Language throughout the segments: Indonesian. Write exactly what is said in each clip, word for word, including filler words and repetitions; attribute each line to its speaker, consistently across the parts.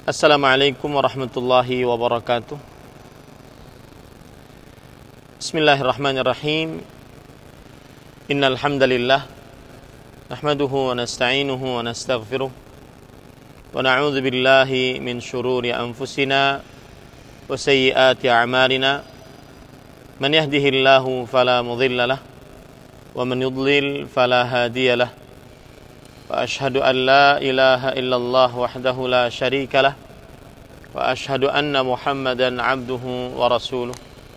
Speaker 1: Assalamualaikum warahmatullahi wabarakatuh. Bismillahirrahmanirrahim. Innal hamdalillah nahmaduhu wa nasta'inuhu wa nastaghfiruh wa na'udzu billahi min shururi anfusina wa sayyiati a'malina. Man yahdihillahu fala mudilla lahu wa man yudlil fala hadiya lahu. Wa ashhadu an la ilaha illallah wahdahu la syarika lah wa ashhadu anna Muhammadan abduhu wa rasuluh.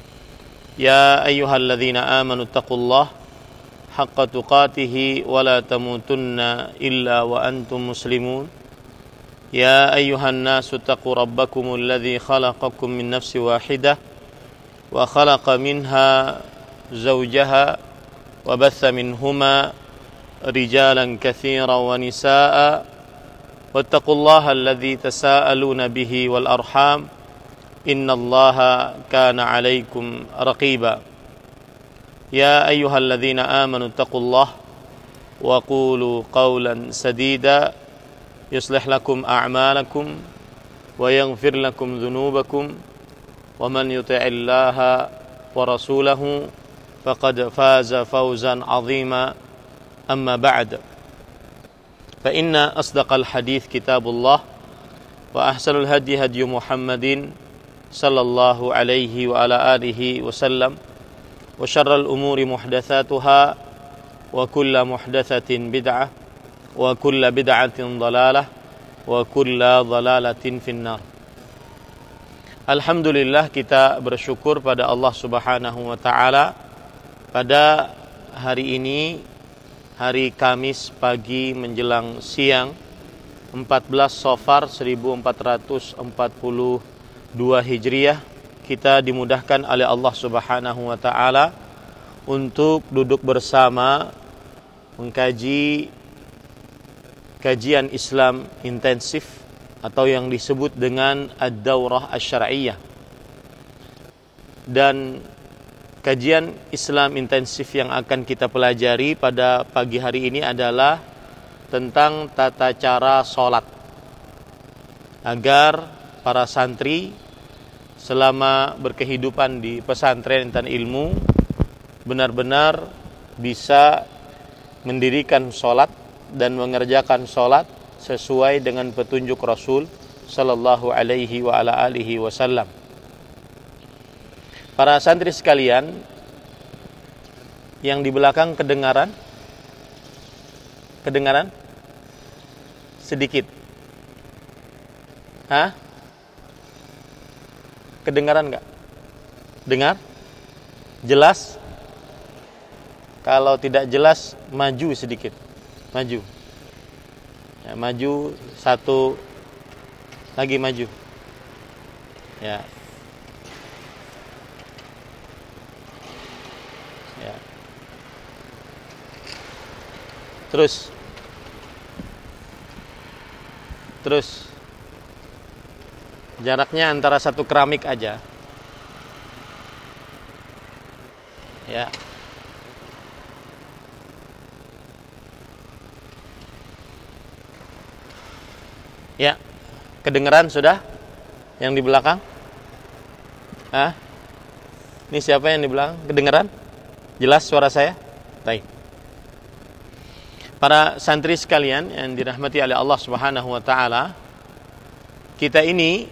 Speaker 1: Ya ayyuhalladzina amanu taqullaha haqqa tuqatih wa la tamutunna illa wa antum muslimun. Ya ayyuhan nasu taqu rabbakumul ladzi khalaqakum min nafsin wahidah wa khalaqa minha zawjaha wa batha minhuma rijalan katsiran wa nisaa wattaqullaha alladzi tasaaluna bihi wal arham innallaha kana 'alaikum raqiba. Ya ayyuhalladzina amanu taqullaha wa qulu qawlan sadida yuslih lakum a'malakum wa yaghfir lakum dhunubakum wa man yuti'illaha wa rasulahu faqad faza fawzan 'azima. Amma ba'd, fa inna asdaqal hadits kitabullah wa ahsanul hadi hadi Muhammadin sallallahu alaihi wa ala alihi wasallam wa syarral umuri muhdatsatuha wa kullu muhdatsatin bid'ah wa kullu bid'atin dhalalah wa kullu dhalalatin finnar. Alhamdulillah, kita bersyukur pada Allah Subhanahu wa taala pada hari ini, hari Kamis pagi menjelang siang, empat belas Safar seribu empat ratus empat puluh dua Hijriah, kita dimudahkan oleh Allah Subhanahu wa taala untuk duduk bersama mengkaji kajian Islam intensif atau yang disebut dengan Ad-Daurah Asy-Syar'iyyah. Dan kajian Islam intensif yang akan kita pelajari pada pagi hari ini adalah tentang tata cara sholat, agar para santri selama berkehidupan di pesantren Intan Ilmu benar-benar bisa mendirikan sholat dan mengerjakan sholat sesuai dengan petunjuk Rasul sallallahu alaihi wa ala alihi wasallam. Para santri sekalian, yang di belakang kedengaran? Kedengaran? Sedikit. Hah? Kedengaran enggak? Dengar? Jelas? Kalau tidak jelas, maju sedikit. Maju. Ya, maju satu lagi, maju. Ya. Terus Terus jaraknya antara satu keramik aja. Ya. Ya. Kedengeran sudah? Yang di belakang? Hah? Ini siapa yang di belakang? Kedengeran? Jelas suara saya? Baik. Para santri sekalian yang dirahmati oleh Allah Subhanahu wa taala, kita ini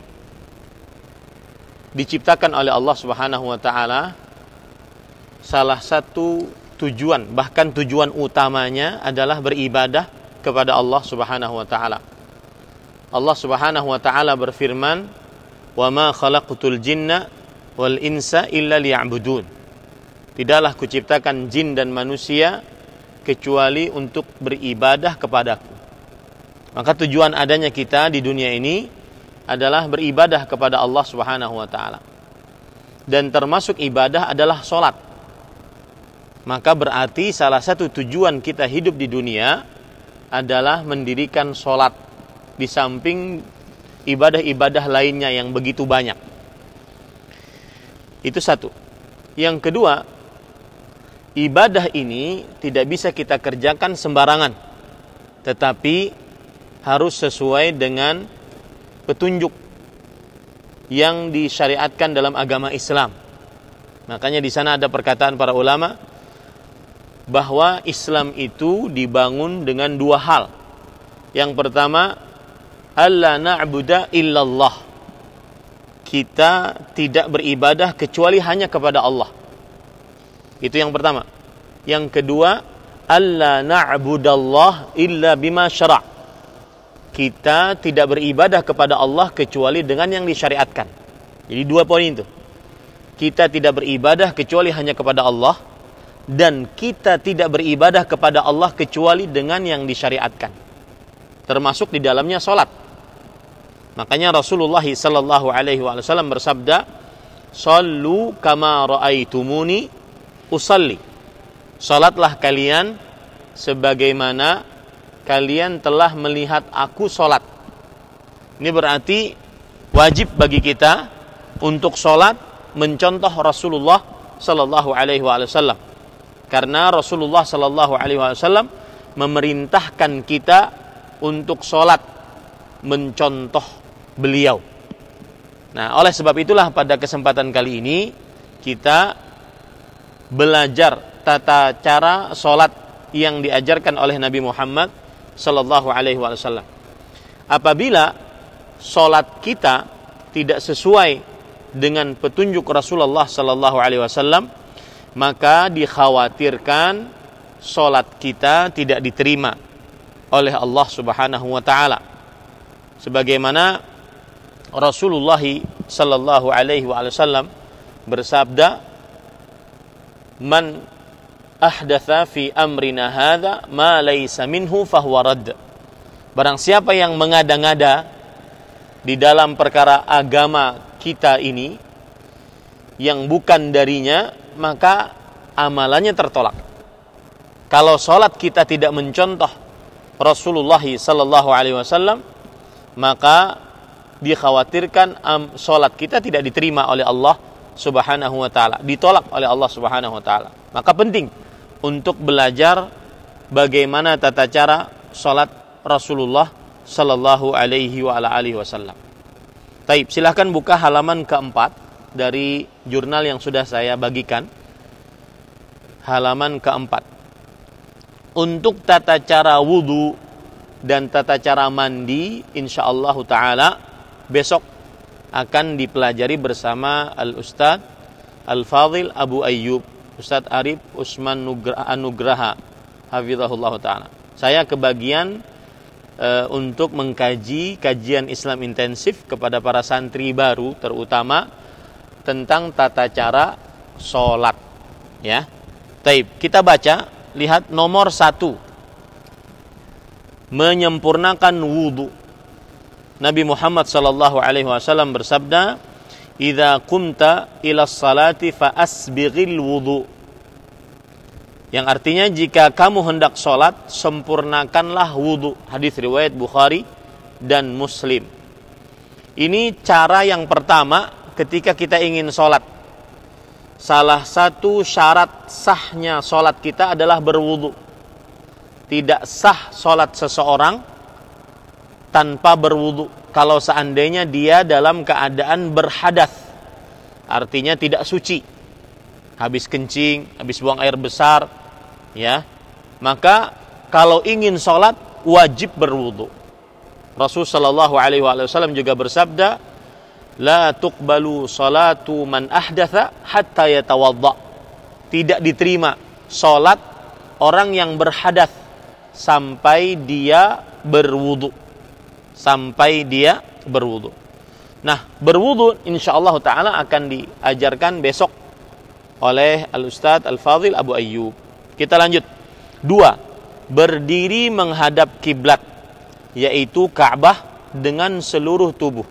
Speaker 1: diciptakan oleh Allah Subhanahu wa taala, salah satu tujuan, bahkan tujuan utamanya adalah beribadah kepada Allah Subhanahu wa taala. Allah Subhanahu wa taala berfirman, "Wa ma khalaqtul jinna wal insa illa liya'budun." Tidaklah kuciptakan jin dan manusia kecuali untuk beribadah kepadaku. Maka tujuan adanya kita di dunia ini adalah beribadah kepada Allah Subhanahu wa taala. Dan termasuk ibadah adalah sholat. Maka berarti salah satu tujuan kita hidup di dunia adalah mendirikan sholat, di samping ibadah-ibadah lainnya yang begitu banyak. Itu satu. Yang kedua, ibadah ini tidak bisa kita kerjakan sembarangan, tetapi harus sesuai dengan petunjuk yang disyariatkan dalam agama Islam. Makanya di sana ada perkataan para ulama bahwa Islam itu dibangun dengan dua hal. Yang pertama, alla na'budu illallah. Kita tidak beribadah kecuali hanya kepada Allah. Itu yang pertama. Yang kedua, alla na'budallah illa bima syara'. Kita tidak beribadah kepada Allah kecuali dengan yang disyariatkan. Jadi dua poin itu. Kita tidak beribadah kecuali hanya kepada Allah, dan kita tidak beribadah kepada Allah kecuali dengan yang disyariatkan. Termasuk di dalamnya salat. Makanya Rasulullah sallallahu alaihi wasallam bersabda, "Shallu kama raaitumuni usalli." Salatlah kalian sebagaimana kalian telah melihat aku salat. Ini berarti wajib bagi kita untuk salat mencontoh Rasulullah sallallahu alaihi wasallam. Karena Rasulullah sallallahu alaihi wasallam memerintahkan kita untuk salat mencontoh beliau. Nah, oleh sebab itulah pada kesempatan kali ini kita belajar tata cara salat yang diajarkan oleh Nabi Muhammad sallallahu alaihi wasallam. Apabila salat kita tidak sesuai dengan petunjuk Rasulullah sallallahu alaihi wasallam, maka dikhawatirkan salat kita tidak diterima oleh Allah Subhanahu wa taala. Sebagaimana Rasulullah sallallahu alaihi wasallam bersabda, "Man ahdatha fi amrina hadza ma laysa minhu fahuwa radd." Barang siapa yang mengada-ngada di dalam perkara agama kita ini yang bukan darinya, maka amalannya tertolak. Kalau salat kita tidak mencontoh Rasulullah sallallahu alaihi wasallam, maka dikhawatirkan um, salat kita tidak diterima oleh Allah Subhanahu wa taala, ditolak oleh Allah Subhanahu wa taala. Maka penting untuk belajar bagaimana tata cara salat Rasulullah sallallahu alaihi wa ala alihi wasallam. Taib, silahkan buka halaman keempat dari jurnal yang sudah saya bagikan. Halaman keempat. Untuk tata cara wudu dan tata cara mandi, insyaallah ta'ala besok akan dipelajari bersama Al-Ustadz Al-Fadhil Abu Ayyub, Ustadz Arif Usman Anugraha, hafizahullah ta'ala. Saya kebagian e, untuk mengkaji kajian Islam intensif kepada para santri baru, terutama tentang tata cara sholat. Ya, taib. Kita baca, lihat nomor satu, menyempurnakan wudu. Nabi Muhammad sallallahu alaihi wasallam bersabda, "Idza qumta ila sholati fa asbighil wudu." Yang artinya jika kamu hendak sholat, sempurnakanlah wudu. Hadis riwayat Bukhari dan Muslim. Ini cara yang pertama ketika kita ingin sholat. Salah satu syarat sahnya sholat kita adalah berwudu. Tidak sah sholat seseorang tanpa berwudu. Kalau seandainya dia dalam keadaan berhadas, artinya tidak suci, habis kencing, habis buang air besar, ya, maka kalau ingin sholat wajib berwudu. Rasul sallallahu alaihi wasallam juga bersabda, "La tuqbalu salatu man ahdatha hatta yatawadda." Tidak diterima sholat orang yang berhadas sampai dia berwudu. Sampai dia berwudu. Nah, berwudu insyaallah ta'ala akan diajarkan besok oleh Al-Ustadz Al-Fadhil Abu Ayyub. Kita lanjut. Dua, berdiri menghadap kiblat, yaitu Ka'bah dengan seluruh tubuh.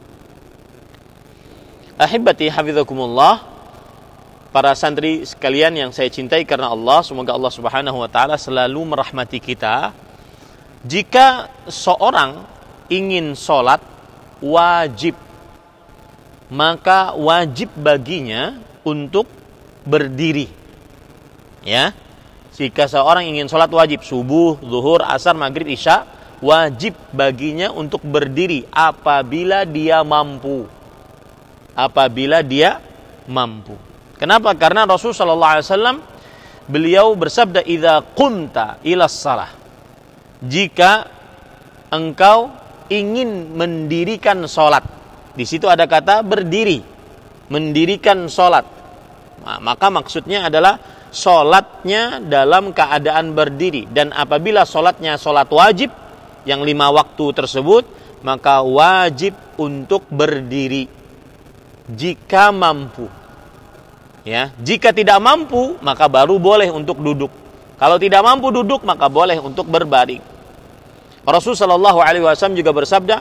Speaker 1: Ahibati hafizakumullah, para santri sekalian yang saya cintai karena Allah, semoga Allah Subhanahu wa taala selalu merahmati kita. Jika seorang ingin sholat wajib, maka wajib baginya untuk berdiri. Ya, jika seorang ingin sholat wajib, subuh, zuhur, asar, maghrib, isya, wajib baginya untuk berdiri apabila dia mampu. Apabila dia mampu. Kenapa? Karena Rasulullah shallallahu alaihi wasallam beliau bersabda, "Idza qumta ila shalah." Jika engkau ingin mendirikan salat. Di situ ada kata berdiri, mendirikan salat. Nah, maka maksudnya adalah salatnya dalam keadaan berdiri, dan apabila salatnya salat wajib yang lima waktu tersebut, maka wajib untuk berdiri jika mampu. Ya, jika tidak mampu maka baru boleh untuk duduk. Kalau tidak mampu duduk maka boleh untuk berbaring. Rasulullah shallallahu alaihi wasallam juga bersabda,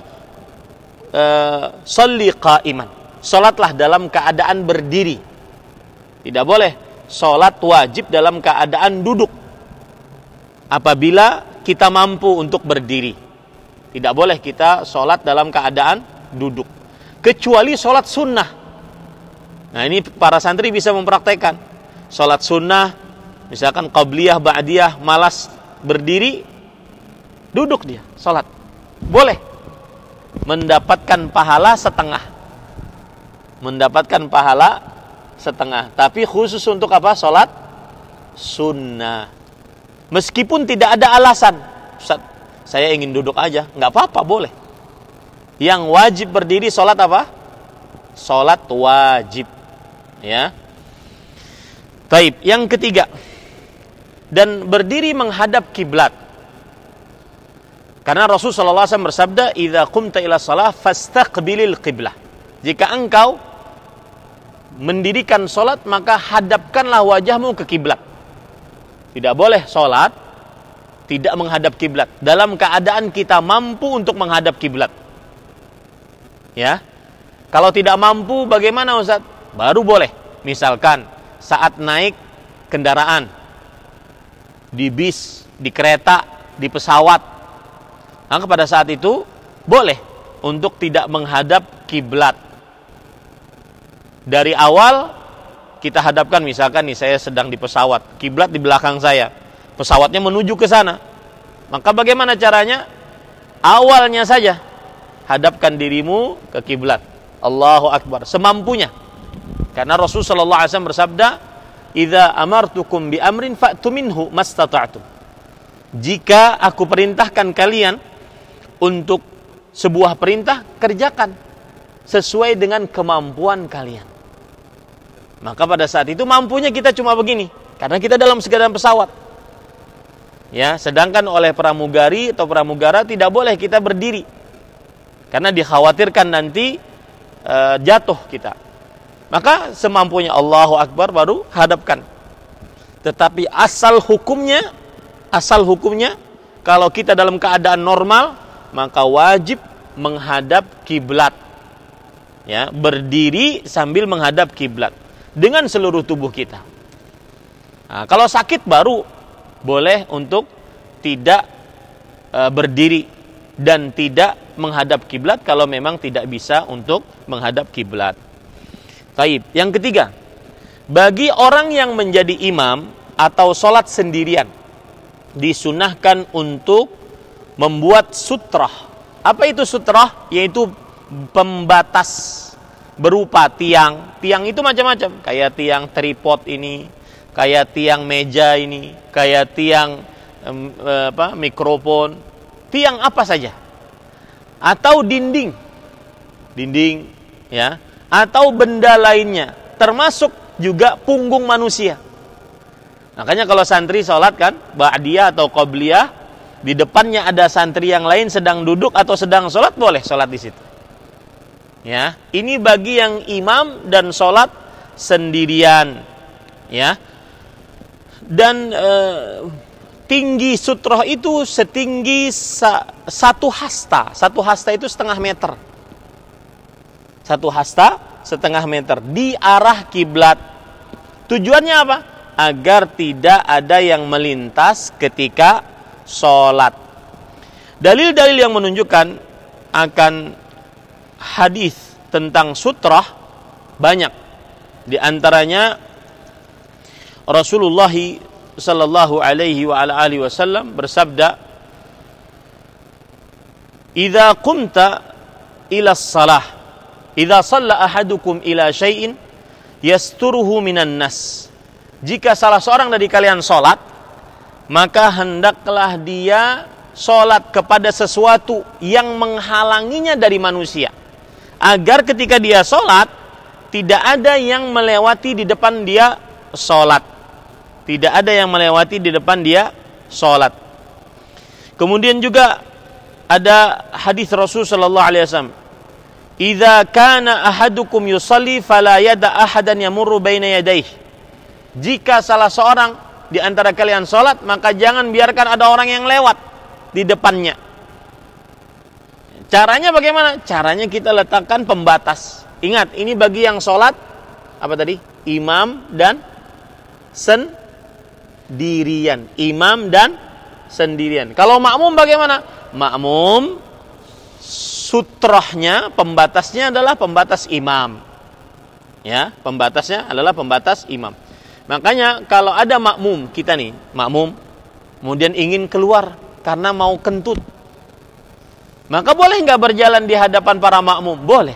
Speaker 1: "Shalli qa'iman." Salatlah dalam keadaan berdiri. Tidak boleh salat wajib dalam keadaan duduk. Apabila kita mampu untuk berdiri, tidak boleh kita salat dalam keadaan duduk. Kecuali salat sunnah. Nah, ini para santri bisa mempraktekkan salat sunnah, misalkan qabliyah, ba'diyah, malas berdiri, duduk dia salat, boleh mendapatkan pahala setengah, mendapatkan pahala setengah. Tapi khusus untuk apa? Salat sunnah. Meskipun tidak ada alasan, Ustaz, saya ingin duduk aja, nggak apa-apa, boleh. Yang wajib berdiri salat apa? Salat wajib. Ya. Taib. Yang ketiga, dan berdiri menghadap kiblat. Karena Rasulullah shallallahu alaihi wasallam bersabda, "Idza qumta ila shalah fastaqbilil qiblah." Jika engkau mendirikan salat, maka hadapkanlah wajahmu ke kiblat. Tidak boleh salat tidak menghadap kiblat. Dalam keadaan kita mampu untuk menghadap kiblat. Ya. Kalau tidak mampu bagaimana, Ustaz? Baru boleh. Misalkan saat naik kendaraan, di bis, di kereta, di pesawat, maka pada saat itu boleh untuk tidak menghadap kiblat. Dari awal kita hadapkan, misalkan nih saya sedang di pesawat, kiblat di belakang saya, pesawatnya menuju ke sana. Maka bagaimana caranya? Awalnya saja hadapkan dirimu ke kiblat. Allahu Akbar, semampunya. Karena Rasulullah shallallahu alaihi wasallam bersabda, "Idza amartukum bi amrin fa'tu minhu mastata'tum." Jika aku perintahkan kalian untuk sebuah perintah, kerjakan sesuai dengan kemampuan kalian. Maka pada saat itu mampunya kita cuma begini, karena kita dalam sekedar pesawat. Ya, sedangkan oleh pramugari atau pramugara tidak boleh kita berdiri, karena dikhawatirkan nanti e, jatuh kita. Maka semampunya Allahu Akbar baru hadapkan. Tetapi asal hukumnya, asal hukumnya kalau kita dalam keadaan normal, maka wajib menghadap kiblat. Ya, berdiri sambil menghadap kiblat dengan seluruh tubuh kita. Nah, kalau sakit baru boleh untuk tidak e, berdiri dan tidak menghadap kiblat kalau memang tidak bisa untuk menghadap kiblat. Taib. Yang ketiga, bagi orang yang menjadi imam atau sholat sendirian, disunahkan untuk membuat sutrah. Apa itu sutrah? Yaitu pembatas berupa tiang. Tiang itu macam-macam, kayak tiang tripod ini, kayak tiang meja ini, kayak tiang em, apa, mikrofon, tiang apa saja, atau dinding, dinding, ya, atau benda lainnya, termasuk juga punggung manusia. Makanya kalau santri sholat kan, ba'diyah atau qobliyah, di depannya ada santri yang lain sedang duduk atau sedang sholat, boleh sholat di situ. Ya, ini bagi yang imam dan sholat sendirian. Ya, dan e, tinggi sutroh itu setinggi sa, satu hasta. Satu hasta itu setengah meter. Satu hasta setengah meter di arah kiblat. Tujuannya apa? Agar tidak ada yang melintas ketika sholat. Dalil-dalil yang menunjukkan akan hadis tentang sutrah banyak. Di antaranya Rasulullah sallallahu alaihi wa ala alihi wasallam bersabda, idza qumta ila shalah, idza shalla ahadukum ila syai'in yasturuhu minan nas. Jika salah seorang dari kalian salat, maka hendaklah dia salat kepada sesuatu yang menghalanginya dari manusia, agar ketika dia salat tidak ada yang melewati di depan dia salat. Tidak ada yang melewati di depan dia salat. Kemudian juga ada hadis Rasul sallallahu alaihi wasallam, "Idza kana ahadukum yusalli fala yada ahadan yamurru baina yadayhi." Jika salah seorang di antara kalian salat, maka jangan biarkan ada orang yang lewat di depannya. Caranya bagaimana? Caranya kita letakkan pembatas. Ingat, ini bagi yang salat apa tadi? Imam dan sendirian. Imam dan sendirian. Kalau makmum bagaimana? Makmum sutrahnya, pembatasnya adalah pembatas imam. Ya, pembatasnya adalah pembatas imam. Makanya kalau ada makmum kita nih, makmum kemudian ingin keluar karena mau kentut, maka boleh nggak berjalan di hadapan para makmum? Boleh.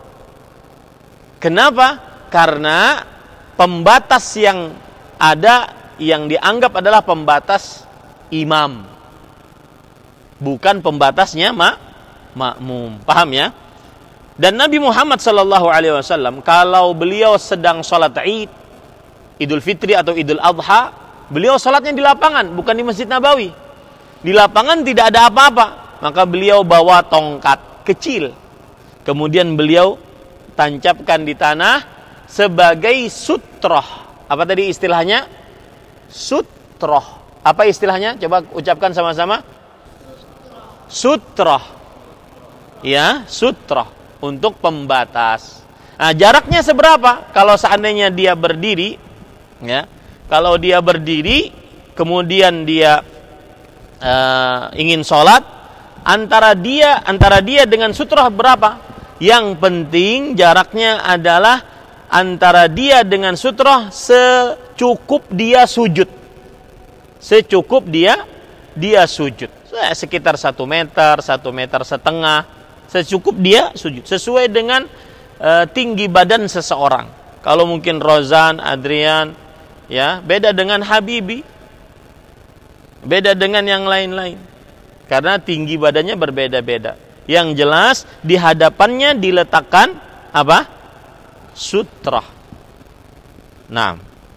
Speaker 1: Kenapa? Karena pembatas yang ada yang dianggap adalah pembatas imam, bukan pembatasnya mak makmum. Paham ya? Dan Nabi Muhammad sallallahu alaihi wasallam kalau beliau sedang sholat Id, Idul Fitri atau Idul Adha, beliau sholatnya di lapangan, bukan di Masjid Nabawi. Di lapangan tidak ada apa-apa, maka beliau bawa tongkat kecil, kemudian beliau tancapkan di tanah sebagai sutroh. Apa tadi istilahnya? Sutroh. Apa istilahnya? Coba ucapkan sama-sama. Sutroh. Ya, sutroh. Untuk pembatas. Nah, jaraknya seberapa? Kalau seandainya dia berdiri, ya, kalau dia berdiri, kemudian dia uh, ingin sholat, antara dia antara dia dengan sutroh berapa? Yang penting jaraknya adalah antara dia dengan sutroh secukup dia sujud, secukup dia dia sujud, sekitar satu meter, satu meter setengah, secukup dia sujud, sesuai dengan uh, tinggi badan seseorang. Kalau mungkin Rozan, Adrian, ya beda dengan Habibi, beda dengan yang lain-lain, karena tinggi badannya berbeda-beda. Yang jelas di hadapannya diletakkan apa? Sutrah. Nah,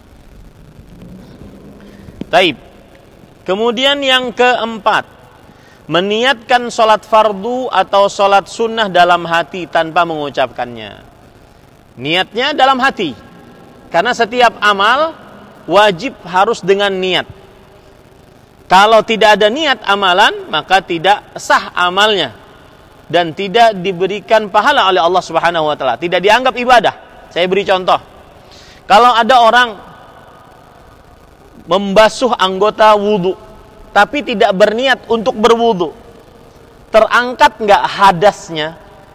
Speaker 1: taib. Kemudian yang keempat, meniatkan sholat fardu atau sholat sunnah dalam hati tanpa mengucapkannya. Niatnya dalam hati, karena setiap amal wajib harus dengan niat. Kalau tidak ada niat amalan, maka tidak sah amalnya dan tidak diberikan pahala oleh Allah Subhanahu wa taala, tidak dianggap ibadah. Saya beri contoh. Kalau ada orang membasuh anggota wudu tapi tidak berniat untuk berwudu, terangkat enggak hadasnya?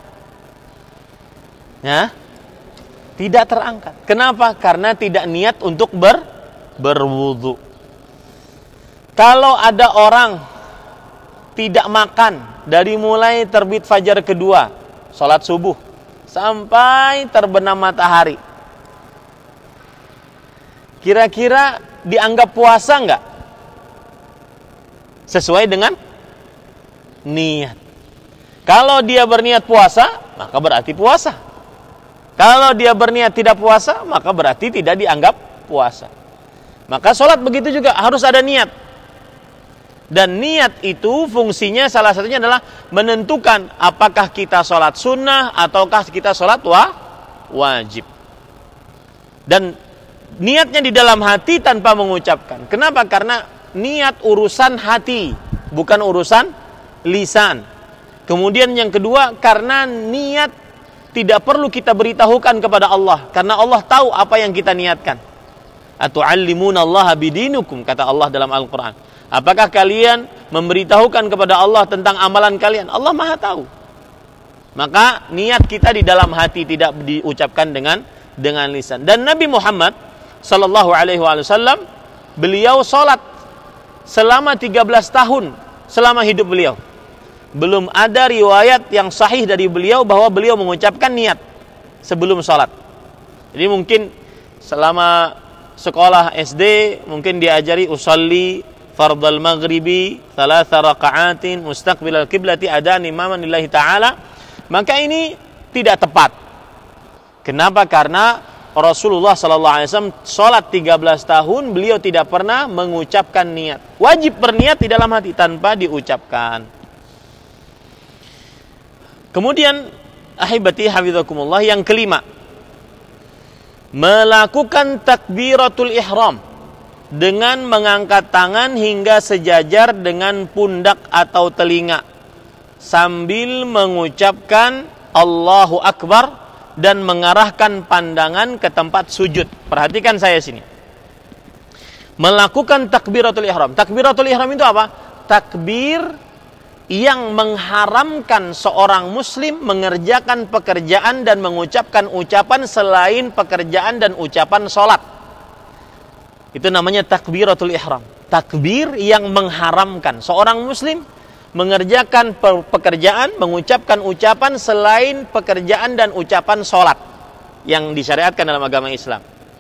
Speaker 1: Ya? Tidak terangkat. Kenapa? Karena tidak niat untuk ber berwudu. Kalau ada orang tidak makan dari mulai terbit fajar kedua, sholat subuh, sampai terbenam matahari, kira-kira dianggap puasa enggak? Sesuai dengan niat. Kalau dia berniat puasa, maka berarti puasa. Kalau dia berniat tidak puasa, maka berarti tidak dianggap puasa. Maka sholat begitu juga harus ada niat. Dan niat itu fungsinya salah satunya adalah menentukan apakah kita sholat sunnah ataukah kita sholat wa, wajib. Dan niatnya di dalam hati tanpa mengucapkan. Kenapa? Karena niat urusan hati, bukan urusan lisan. Kemudian yang kedua, karena niat tidak perlu kita beritahukan kepada Allah, karena Allah tahu apa yang kita niatkan. Atu'allimunallaha bidinukum, kata Allah dalam Al-Quran. Apakah kalian memberitahukan kepada Allah tentang amalan kalian? Allah Maha tahu. Maka niat kita di dalam hati, tidak diucapkan dengan dengan lisan. Dan Nabi Muhammad sallallahu alaihi wasallam, beliau sholat selama tiga belas tahun selama hidup beliau. belum ada riwayat yang sahih dari beliau bahwa beliau mengucapkan niat sebelum sholat. Jadi mungkin selama sekolah S D mungkin diajari usolli fardal maghribi thalatha raka'atin mustaqbilal qiblati adan imaman lillahi ta'ala, maka ini tidak tepat. Kenapa? Karena Rasulullah sallallahu alaihi wasallam sholat tiga belas tahun beliau tidak pernah mengucapkan niat. Wajib berniat di dalam hati tanpa diucapkan. Kemudian ahibati hafizakumullah, yang kelima, melakukan takbiratul ihram dengan mengangkat tangan hingga sejajar dengan pundak atau telinga sambil mengucapkan Allahu Akbar dan mengarahkan pandangan ke tempat sujud. Perhatikan saya sini. Melakukan takbiratul ihram. Takbiratul ihram itu apa? Takbir yang mengharamkan seorang muslim mengerjakan pekerjaan dan mengucapkan ucapan selain pekerjaan dan ucapan sholat. Itu namanya takbiratul ihram. Takbir yang mengharamkan seorang muslim mengerjakan pekerjaan, mengucapkan ucapan selain pekerjaan dan ucapan sholat yang disyariatkan dalam agama Islam.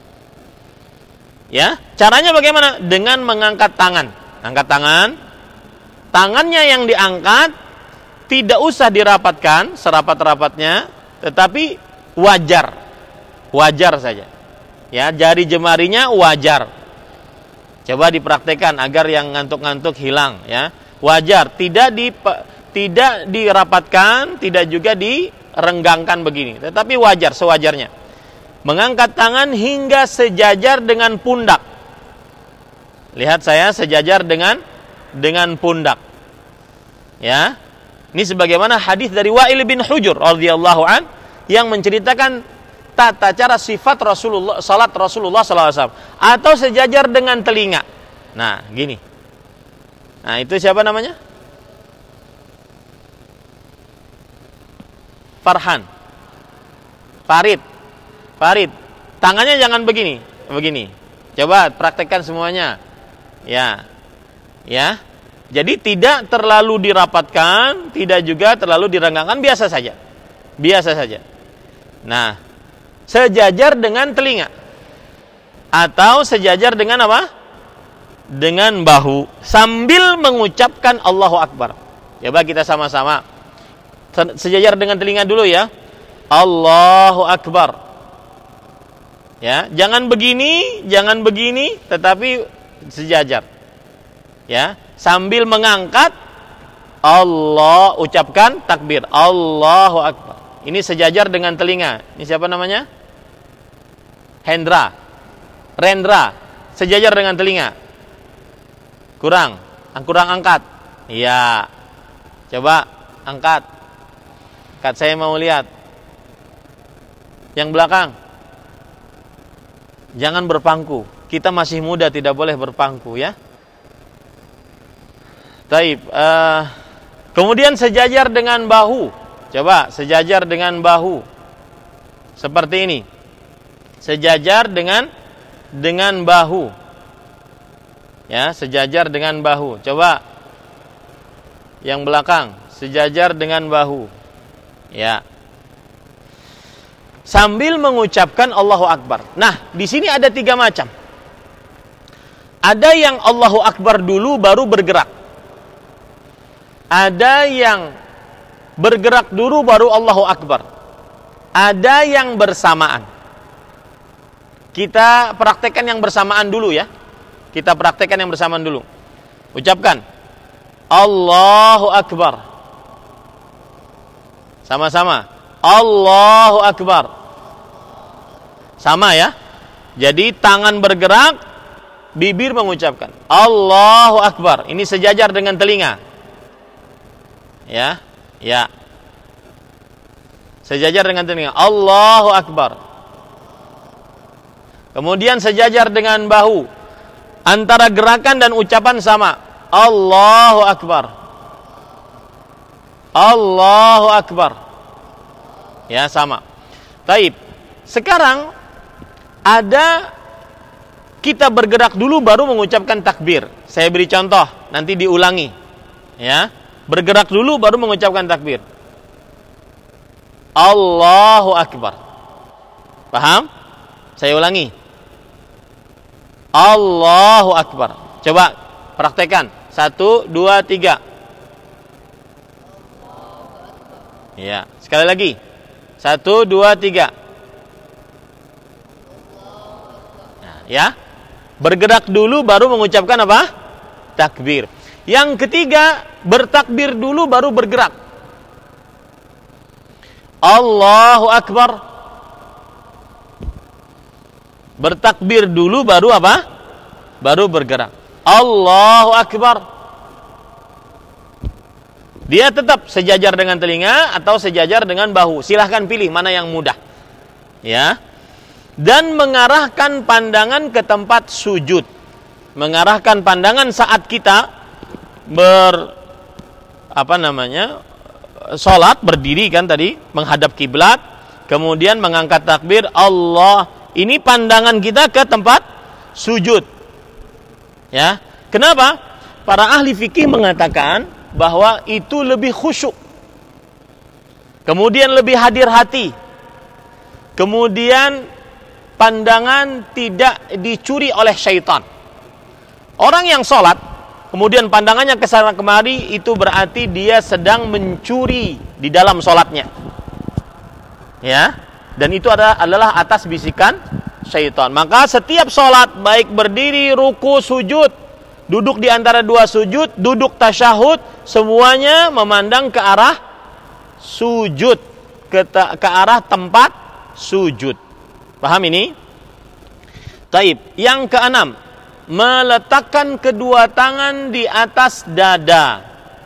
Speaker 1: Ya, caranya bagaimana? Dengan mengangkat tangan. Angkat tangan. Tangannya yang diangkat tidak usah dirapatkan serapat-rapatnya, tetapi wajar. Wajar saja. Ya, jari jemarinya wajar. Coba dipraktekkan agar yang ngantuk-ngantuk hilang, ya. Wajar, tidak di tidak dirapatkan, tidak juga direnggangkan begini, tetapi wajar sewajarnya. Mengangkat tangan hingga sejajar dengan pundak. Lihat saya sejajar dengan dengan pundak. Ya. Ini sebagaimana hadis dari Wa'il bin Hujur radhiyallahu an yang menceritakan tata cara sifat Rasulullah, salat Rasulullah sallallahu alaihi wasallam, atau sejajar dengan telinga. Nah, gini. Nah, itu siapa namanya? Farhan. Farid. Farid. Tangannya jangan begini, begini. Coba praktekkan semuanya. Ya. Ya. Jadi tidak terlalu dirapatkan, tidak juga terlalu direnggangkan, biasa saja. Biasa saja. Nah, sejajar dengan telinga. Atau sejajar dengan apa? Dengan bahu sambil mengucapkan Allahu Akbar. Coba kita sama-sama sejajar dengan telinga dulu ya. Allahu Akbar. Ya, jangan begini, jangan begini, tetapi sejajar. Ya, sambil mengangkat Allah, ucapkan takbir Allahu Akbar. Ini sejajar dengan telinga. Ini siapa namanya? Hendra. Rendra. Sejajar dengan telinga. Kurang, kurang angkat. Iya. Coba angkat. Angkat, saya mau lihat. Yang belakang. Jangan berpangku. Kita masih muda, tidak boleh berpangku ya. Taib. Uh, kemudian sejajar dengan bahu. Coba sejajar dengan bahu. Seperti ini. Sejajar dengan dengan bahu. Ya, sejajar dengan bahu. Coba yang belakang, sejajar dengan bahu. Ya. Sambil mengucapkan Allahu Akbar. Nah, di sini ada tiga macam. Ada yang Allahu Akbar dulu baru bergerak. Ada yang bergerak dulu baru Allahu Akbar. Ada yang bersamaan. Kita praktekkan yang bersamaan dulu ya. Kita praktekkan yang bersamaan dulu. Ucapkan Allahu Akbar. Sama-sama. Allahu Akbar. Sama ya. Jadi tangan bergerak, bibir mengucapkan Allahu Akbar. Ini sejajar dengan telinga. Ya, ya. Sejajar dengan telinga. Allahu Akbar. Kemudian sejajar dengan bahu. Antara gerakan dan ucapan sama. Allahu Akbar. Allahu Akbar. Ya, sama. Taib. Sekarang ada kita bergerak dulu baru mengucapkan takbir. Saya beri contoh, nanti diulangi. Ya. Bergerak dulu baru mengucapkan takbir. Allahu Akbar. Paham? Saya ulangi. Allahu Akbar. Coba praktekkan. Satu, dua, tiga. Ya, sekali lagi. Satu, dua, tiga. Nah, ya. Bergerak dulu baru mengucapkan apa? Takbir. Yang ketiga, bertakbir dulu baru bergerak. Allahu Akbar. Bertakbir dulu baru apa? Baru bergerak. Allahu Akbar. Dia tetap sejajar dengan telinga atau sejajar dengan bahu. Silahkan pilih mana yang mudah. Ya. Dan mengarahkan pandangan ke tempat sujud. Mengarahkan pandangan saat kita ber apa namanya? Salat, berdiri kan tadi, menghadap kiblat, kemudian mengangkat takbir Allah. Ini pandangan kita ke tempat sujud. Ya. Kenapa? Para ahli fikih mengatakan bahwa itu lebih khusyuk, kemudian lebih hadir hati, kemudian pandangan tidak dicuri oleh syaitan. Orang yang sholat kemudian pandangannya ke sana kemari, itu berarti dia sedang mencuri di dalam sholatnya, ya. Dan itu adalah atas bisikan syaitan. Maka setiap sholat, baik berdiri, ruku, sujud, duduk di antara dua sujud, duduk tasyahud, semuanya memandang ke arah sujud, ke, ke arah tempat sujud. Paham ini? Taib. Yang keenam, meletakkan kedua tangan di atas dada.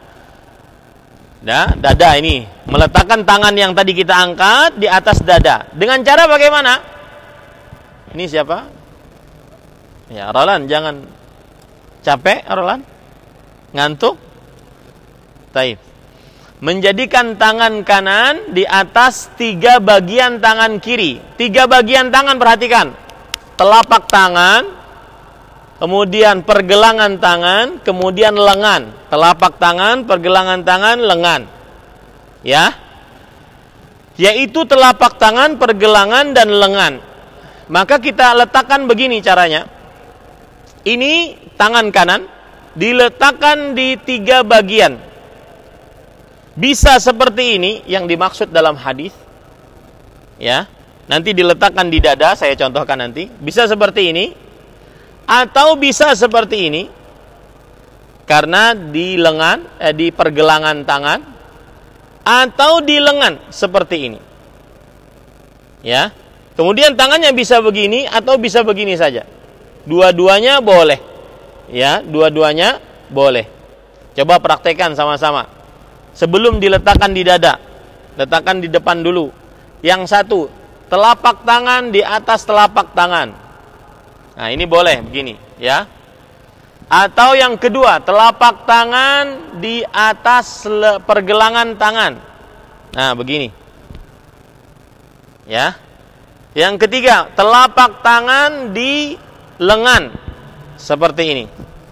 Speaker 1: Nah, dada ini, meletakkan tangan yang tadi kita angkat di atas dada. Dengan cara bagaimana? Ini siapa? Ya, Roland, jangan capek, Roland? Ngantuk? Taib. Menjadikan tangan kanan di atas tiga bagian tangan kiri. Tiga bagian tangan, perhatikan. Telapak tangan, kemudian pergelangan tangan, kemudian lengan. Telapak tangan, pergelangan tangan, lengan. Ya. Yaitu telapak tangan, pergelangan, dan lengan. Maka kita letakkan begini caranya. Ini tangan kanan diletakkan di tiga bagian. Bisa seperti ini yang dimaksud dalam hadis. Ya. Nanti diletakkan di dada, saya contohkan nanti. Bisa seperti ini atau bisa seperti ini. Karena di lengan, eh, di pergelangan tangan, atau di lengan seperti ini. Ya. Kemudian tangannya bisa begini atau bisa begini saja. Dua-duanya boleh. Ya, dua-duanya boleh. Coba praktekkan sama-sama. Sebelum diletakkan di dada, letakkan di depan dulu. Yang satu, telapak tangan di atas telapak tangan. Nah, ini boleh begini, ya. Atau yang kedua, telapak tangan di atas pergelangan tangan. Nah, begini. Ya. Yang ketiga, telapak tangan di lengan seperti ini.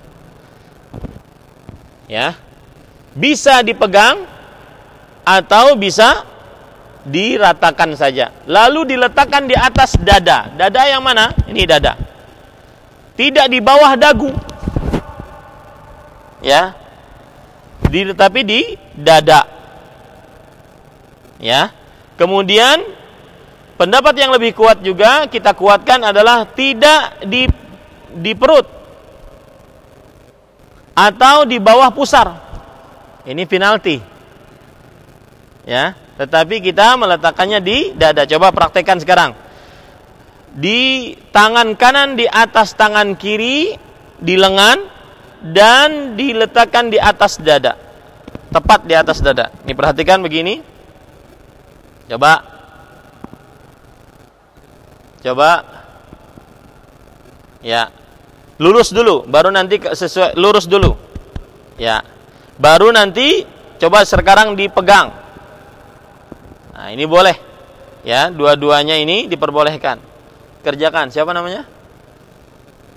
Speaker 1: Ya. Bisa dipegang atau bisa diratakan saja. Lalu diletakkan di atas dada. Dada yang mana? Ini dada. Tidak di bawah dagu. Ya. Di, tapi di dada. Ya. Kemudian pendapat yang lebih kuat juga kita kuatkan adalah tidak di di perut atau di bawah pusar. Ini penalti. Ya, tetapi kita meletakkannya di dada. Coba praktekkan sekarang. Di tangan kanan di atas tangan kiri, di lengan, dan diletakkan di atas dada. Tepat di atas dada. Ini perhatikan begini. Coba. Coba. Ya. Lurus dulu, baru nanti sesuai lurus dulu. Ya. Baru nanti coba sekarang dipegang. Nah, ini boleh. Ya, dua-duanya ini diperbolehkan. Kerjakan. Siapa namanya?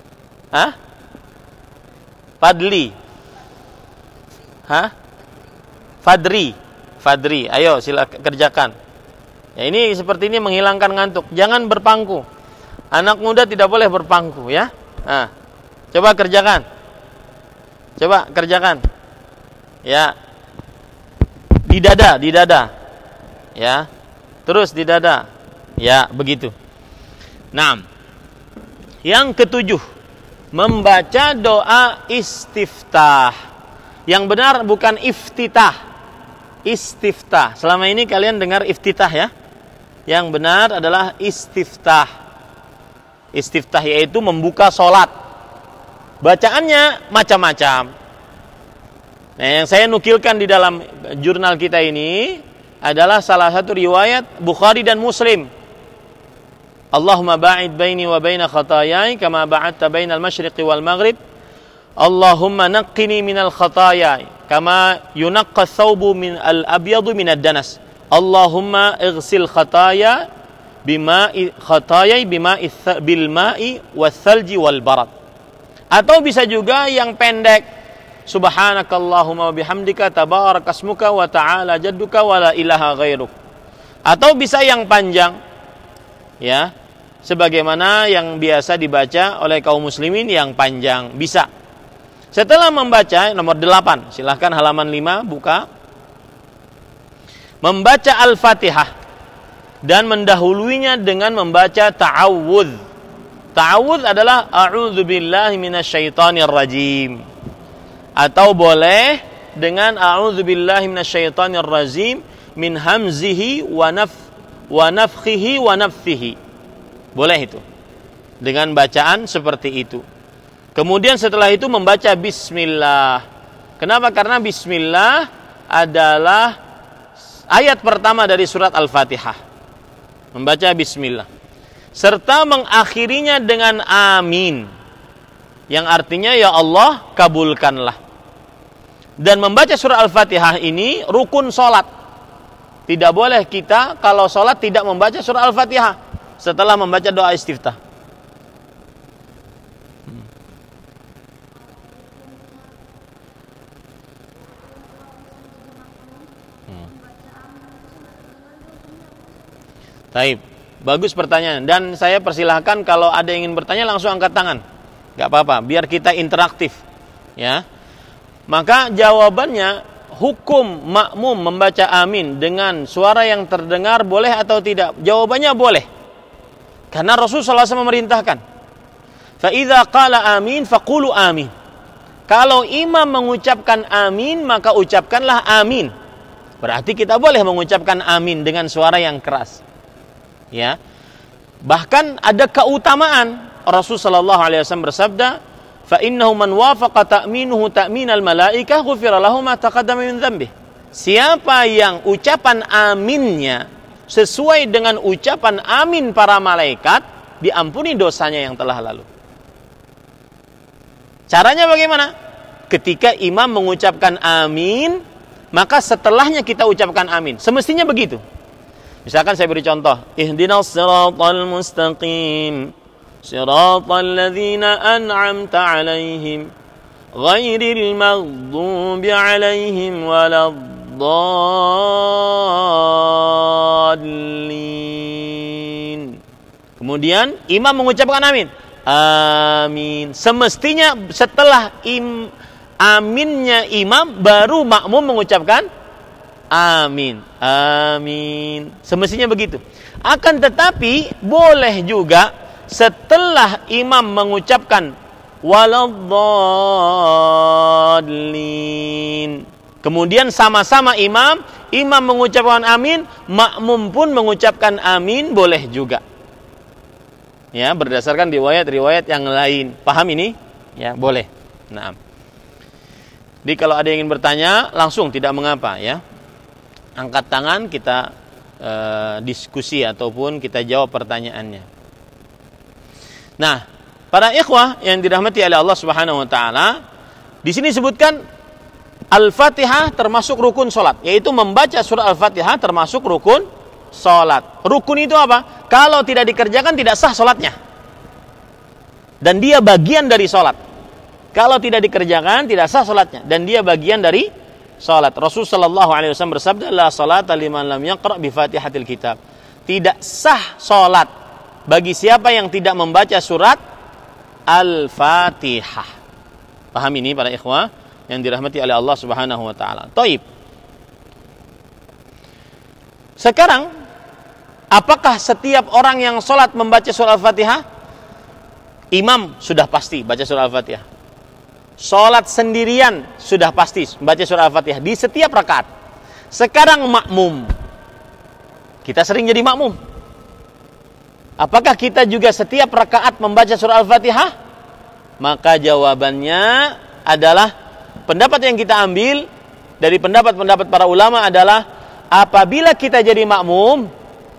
Speaker 1: Hah? Padli. Hah? Fadri. Fadri, ayo silakan kerjakan. Ya, ini seperti ini menghilangkan ngantuk. Jangan berpangku. Anak muda tidak boleh berpangku ya. Nah, coba kerjakan. Coba kerjakan. Ya. Di dada, di dada. Ya. Terus di dada. Ya, begitu. Nah, yang ketujuh, membaca doa istiftah. Yang benar bukan iftitah. Istiftah. Selama ini kalian dengar iftitah ya. Yang benar adalah istiftah. Istiftah yaitu membuka sholat. Bacaannya macam-macam. Nah, yang saya nukilkan di dalam jurnal kita ini adalah salah satu riwayat Bukhari dan Muslim. Allahumma ba'id baini wa baina khatayai kama ba'adta bainal masyriqi wal maghrib. Allahumma naqqini minal khatayai kama yunaqqa thawbu min al-abyadu minad danas. Allahumma ighsil khataya bima'i khatayai bima'i bil ma'i wath-thalji wal barad. Atau bisa juga yang pendek, subhanakallahumma wa bihamdika tabarakasmuka wa ta'ala jadduka wa la ilaha ghairuk. Atau bisa yang panjang ya, sebagaimana yang biasa dibaca oleh kaum muslimin yang panjang, bisa. Setelah membaca nomor delapan, silahkan halaman lima buka. Membaca Al-Fatihah dan mendahuluinya dengan membaca ta'awudz. Ta'awudz adalah a'udzubillahi minasyaitonir rajim. Atau boleh dengan a'udzubillahi minasyaitonir rajim min hamzihi wa naf wa nafkhihi wa nafthihi. Boleh itu. Dengan bacaan seperti itu. Kemudian setelah itu membaca bismillah. Kenapa? Karena bismillah adalah ayat pertama dari surat Al-Fatihah. Membaca bismillah. Serta mengakhirinya dengan amin. Yang artinya ya Allah kabulkanlah. Dan membaca surah Al-Fatihah ini rukun sholat. Tidak boleh kita kalau sholat tidak membaca surah Al-Fatihah setelah membaca doa istiftah. Hmm. Hmm. Taib. Bagus pertanyaan. Dan saya persilahkan kalau ada yang ingin bertanya langsung angkat tangan. Gak apa-apa, biar kita interaktif. Ya. Maka jawabannya, hukum makmum membaca amin dengan suara yang terdengar boleh atau tidak? Jawabannya boleh. Karena Rasulullah shallallahu alaihi wasallam memerintahkan. Fa idza qala amin faqulu amin. Kalau imam mengucapkan amin, maka ucapkanlah amin. Berarti kita boleh mengucapkan amin dengan suara yang keras. Ya. Bahkan ada keutamaan. Rasulullah shallallahu alaihi wasallam bersabda, fa innahu man wafaqa ta'minuhu ta'minal malaikah ghufira lahu ma taqaddama min dzambih. Siapa yang ucapan aminnya sesuai dengan ucapan amin para malaikat, diampuni dosanya yang telah lalu. Caranya bagaimana? Ketika imam mengucapkan amin, maka setelahnya kita ucapkan amin. Semestinya begitu. Misalkan saya beri contoh, ihdinas siratal mustaqim, siratal ladzina an'amta 'alaihim, ghairil maghdubi 'alaihim waladdallin. Kemudian imam mengucapkan amin. Amin. Semestinya setelah im, aminnya imam baru makmum mengucapkan amin. Amin. Semestinya begitu. Akan tetapi boleh juga setelah imam mengucapkan waladdallin, kemudian sama-sama imam, imam mengucapkan amin, makmum pun mengucapkan amin, boleh juga. Ya, berdasarkan riwayat-riwayat yang lain. Paham ini? Ya, boleh. Nah. Jadi kalau ada yang ingin bertanya, langsung tidak mengapa ya. Angkat tangan, kita e, diskusi ataupun kita jawab pertanyaannya. Nah, para ikhwah yang dirahmati oleh Allah Subhanahu wa taala, di sini disebutkan Al-Fatihah termasuk rukun salat, yaitu membaca surah Al-Fatihah termasuk rukun salat. Rukun itu apa? Kalau tidak dikerjakan tidak sah salatnya. Dan dia bagian dari salat. Kalau tidak dikerjakan tidak sah salatnya dan dia bagian dari salat. Rasul sallallahu alaihi wasallam bersabda, la salata liman lam yaqra bi Fatihatil kitab. Tidak sah salat bagi siapa yang tidak membaca surat Al-Fatihah. Paham ini para ikhwah yang dirahmati oleh Allah Subhanahu wa taala. Taib. Sekarang, apakah setiap orang yang salat membaca surah Al-Fatihah? Imam sudah pasti baca surah Al-Fatihah. Salat sendirian sudah pasti membaca surah Al-Fatihah di setiap rakaat. Sekarang makmum. Kita sering jadi makmum. Apakah kita juga setiap rakaat membaca surah Al-Fatihah? Maka jawabannya adalah pendapat yang kita ambil dari pendapat-pendapat para ulama adalah apabila kita jadi makmum,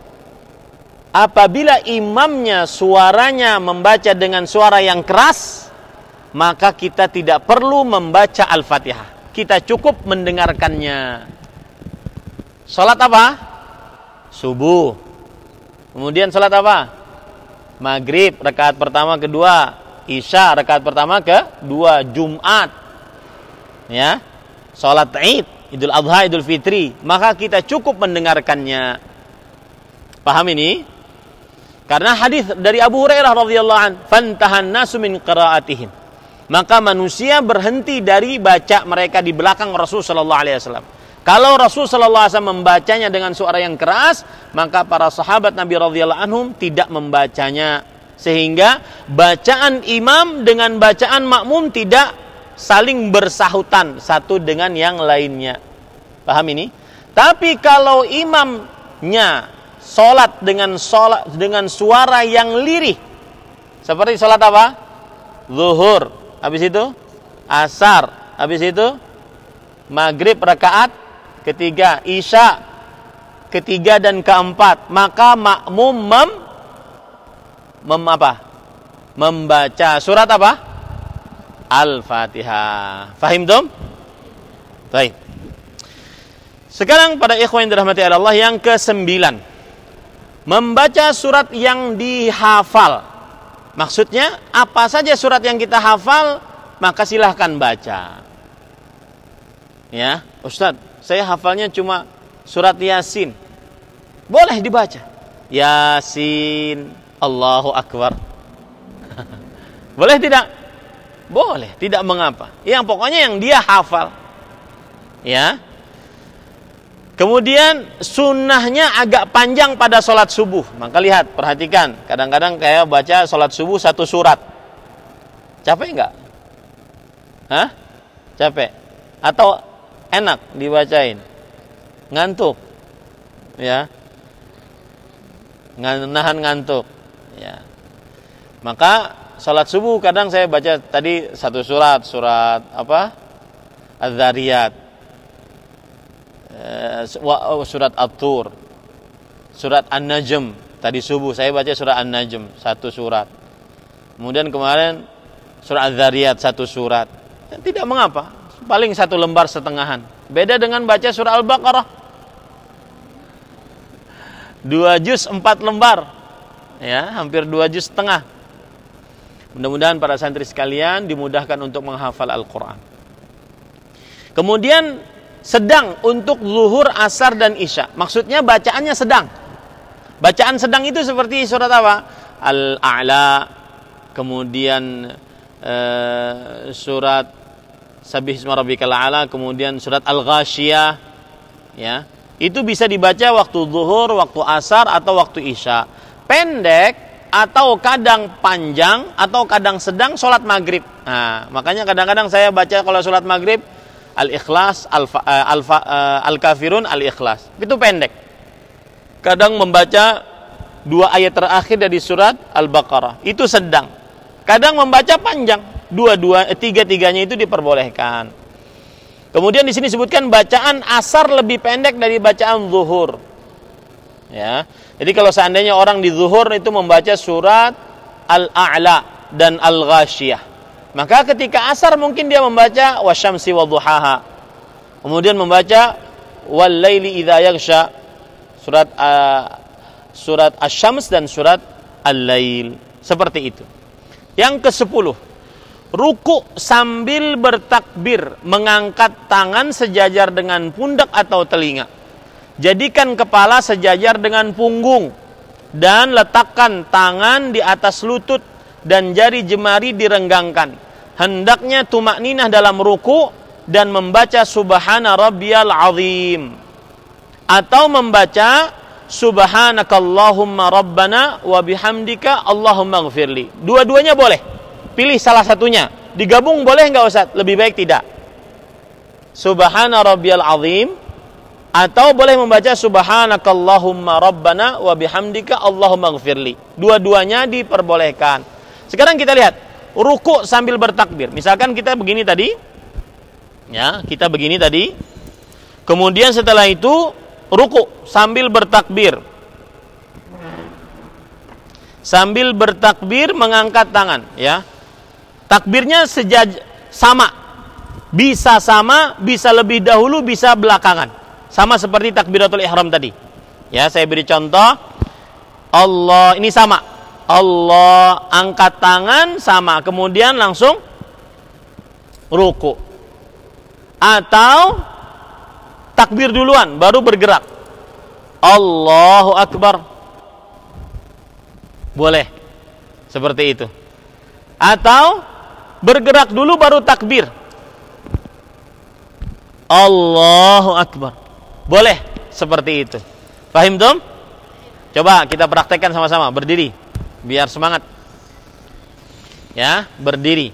Speaker 1: apabila imamnya suaranya membaca dengan suara yang keras, maka kita tidak perlu membaca Al-Fatihah. Kita cukup mendengarkannya. Salat apa? Subuh. Kemudian salat apa? Maghrib, rakaat pertama, kedua. Isya, rakaat pertama, kedua. Jumat. Ya. Salat Id, Idul Adha, Idul Fitri. Maka kita cukup mendengarkannya. Paham ini? Karena hadis dari Abu Hurairah radhiyallahu an, fantahan nasu min qiraatihim. Maka manusia berhenti dari baca mereka di belakang Rasul sallallahu alaihi wasallam. Kalau Rasul sallallahu alaihi wasallam membacanya dengan suara yang keras, maka para sahabat Nabi radhiyallahu anhum tidak membacanya, sehingga bacaan imam dengan bacaan makmum tidak saling bersahutan satu dengan yang lainnya. Paham ini? Tapi kalau imamnya salat dengan salat dengan suara yang lirih, seperti salat apa? Zuhur, habis itu asar, habis itu maghrib rakaat ketiga, isya ketiga dan keempat, maka makmum mem, mem apa? Membaca surat apa? Al-Fatihah. Fahim tum? Baik. Sekarang pada ikhwan yang dirahmati Allah, yang kesembilan, membaca surat yang dihafal. Maksudnya apa saja surat yang kita hafal, maka silahkan baca. Ya, Ustadz, saya hafalnya cuma surat Yasin. Boleh dibaca. Yasin, Allahu Akbar. Boleh tidak? Boleh, tidak mengapa. Yang pokoknya yang dia hafal. Ya. Kemudian sunnahnya agak panjang pada sholat subuh. Maka lihat, perhatikan. Kadang-kadang kayak baca sholat subuh satu surat. Capek enggak? Hah? Capek? Atau enak dibacain? Ngantuk? Ya. Nahan ngantuk. Ya. Maka sholat subuh kadang saya baca tadi satu surat. Surat apa? Az-Zariyat. Surat At-Tur, surat An-Najm. Tadi subuh saya baca surat An-Najm satu surat. Kemudian kemarin surat Az-Zariyat satu surat. Tidak mengapa, paling satu lembar setengahan. Beda dengan baca surah Al-Baqarah dua juz empat lembar, ya, hampir dua juz setengah. Mudah-mudahan para santri sekalian dimudahkan untuk menghafal Al-Quran. Kemudian sedang untuk zuhur, asar, dan isya. Maksudnya bacaannya sedang. Bacaan sedang itu seperti surat apa? Al-A'la, kemudian uh, surat Sabih Isma Rabbikal A'la, kemudian surat Al-Ghashiyah. Ya, itu bisa dibaca waktu zuhur, waktu asar, atau waktu isya. Pendek atau kadang panjang atau kadang sedang sholat maghrib. Nah, makanya kadang-kadang saya baca kalau sholat maghrib Al-Ikhlas, Al-Kafirun, Al-Ikhlas. Itu pendek. Kadang membaca dua ayat terakhir dari surat Al-Baqarah. Itu sedang. Kadang membaca panjang. Dua-dua, tiga-tiganya itu diperbolehkan. Kemudian di sini disebutkan bacaan asar lebih pendek dari bacaan zuhur. Ya. Jadi kalau seandainya orang di zuhur itu membaca surat Al-A'la dan Al-Ghashiyah, maka ketika asar mungkin dia membaca wasyamsi wadduhaha. Kemudian membaca wal laili idza yaghsha, surat uh, surat Asy-Syams dan surat Al-Lail. Seperti itu. Yang kesepuluh, ruku sambil bertakbir, mengangkat tangan sejajar dengan pundak atau telinga. Jadikan kepala sejajar dengan punggung dan letakkan tangan di atas lutut dan jari jemari direnggangkan. Hendaknya tumakninah dalam ruku dan membaca subhana rabbiyal azim atau membaca subhanakallahumma rabbana wa bihamdika allahumma ghfirli. Dua-duanya boleh. Pilih salah satunya. Digabung boleh enggak Ustaz? Lebih baik tidak. Subhana rabbiyal azim atau boleh membaca subhanakallahumma rabbana wa bihamdika allahumma ghfirli. Dua-duanya diperbolehkan. Sekarang kita lihat ruku sambil bertakbir. Misalkan kita begini tadi. Ya, kita begini tadi. Kemudian setelah itu ruku sambil bertakbir. Sambil bertakbir mengangkat tangan, ya. Takbirnya sejaj sama. Bisa sama, bisa lebih dahulu, bisa belakangan. Sama seperti takbiratul ihram tadi. Ya, saya beri contoh. Allah, ini sama. Allah, angkat tangan sama, kemudian langsung ruku. Atau takbir duluan baru bergerak. Allahu akbar. Boleh. Seperti itu. Atau bergerak dulu baru takbir. Allahu akbar. Boleh seperti itu. Paham dong? Coba kita praktekkan sama-sama, berdiri biar semangat. Ya, berdiri.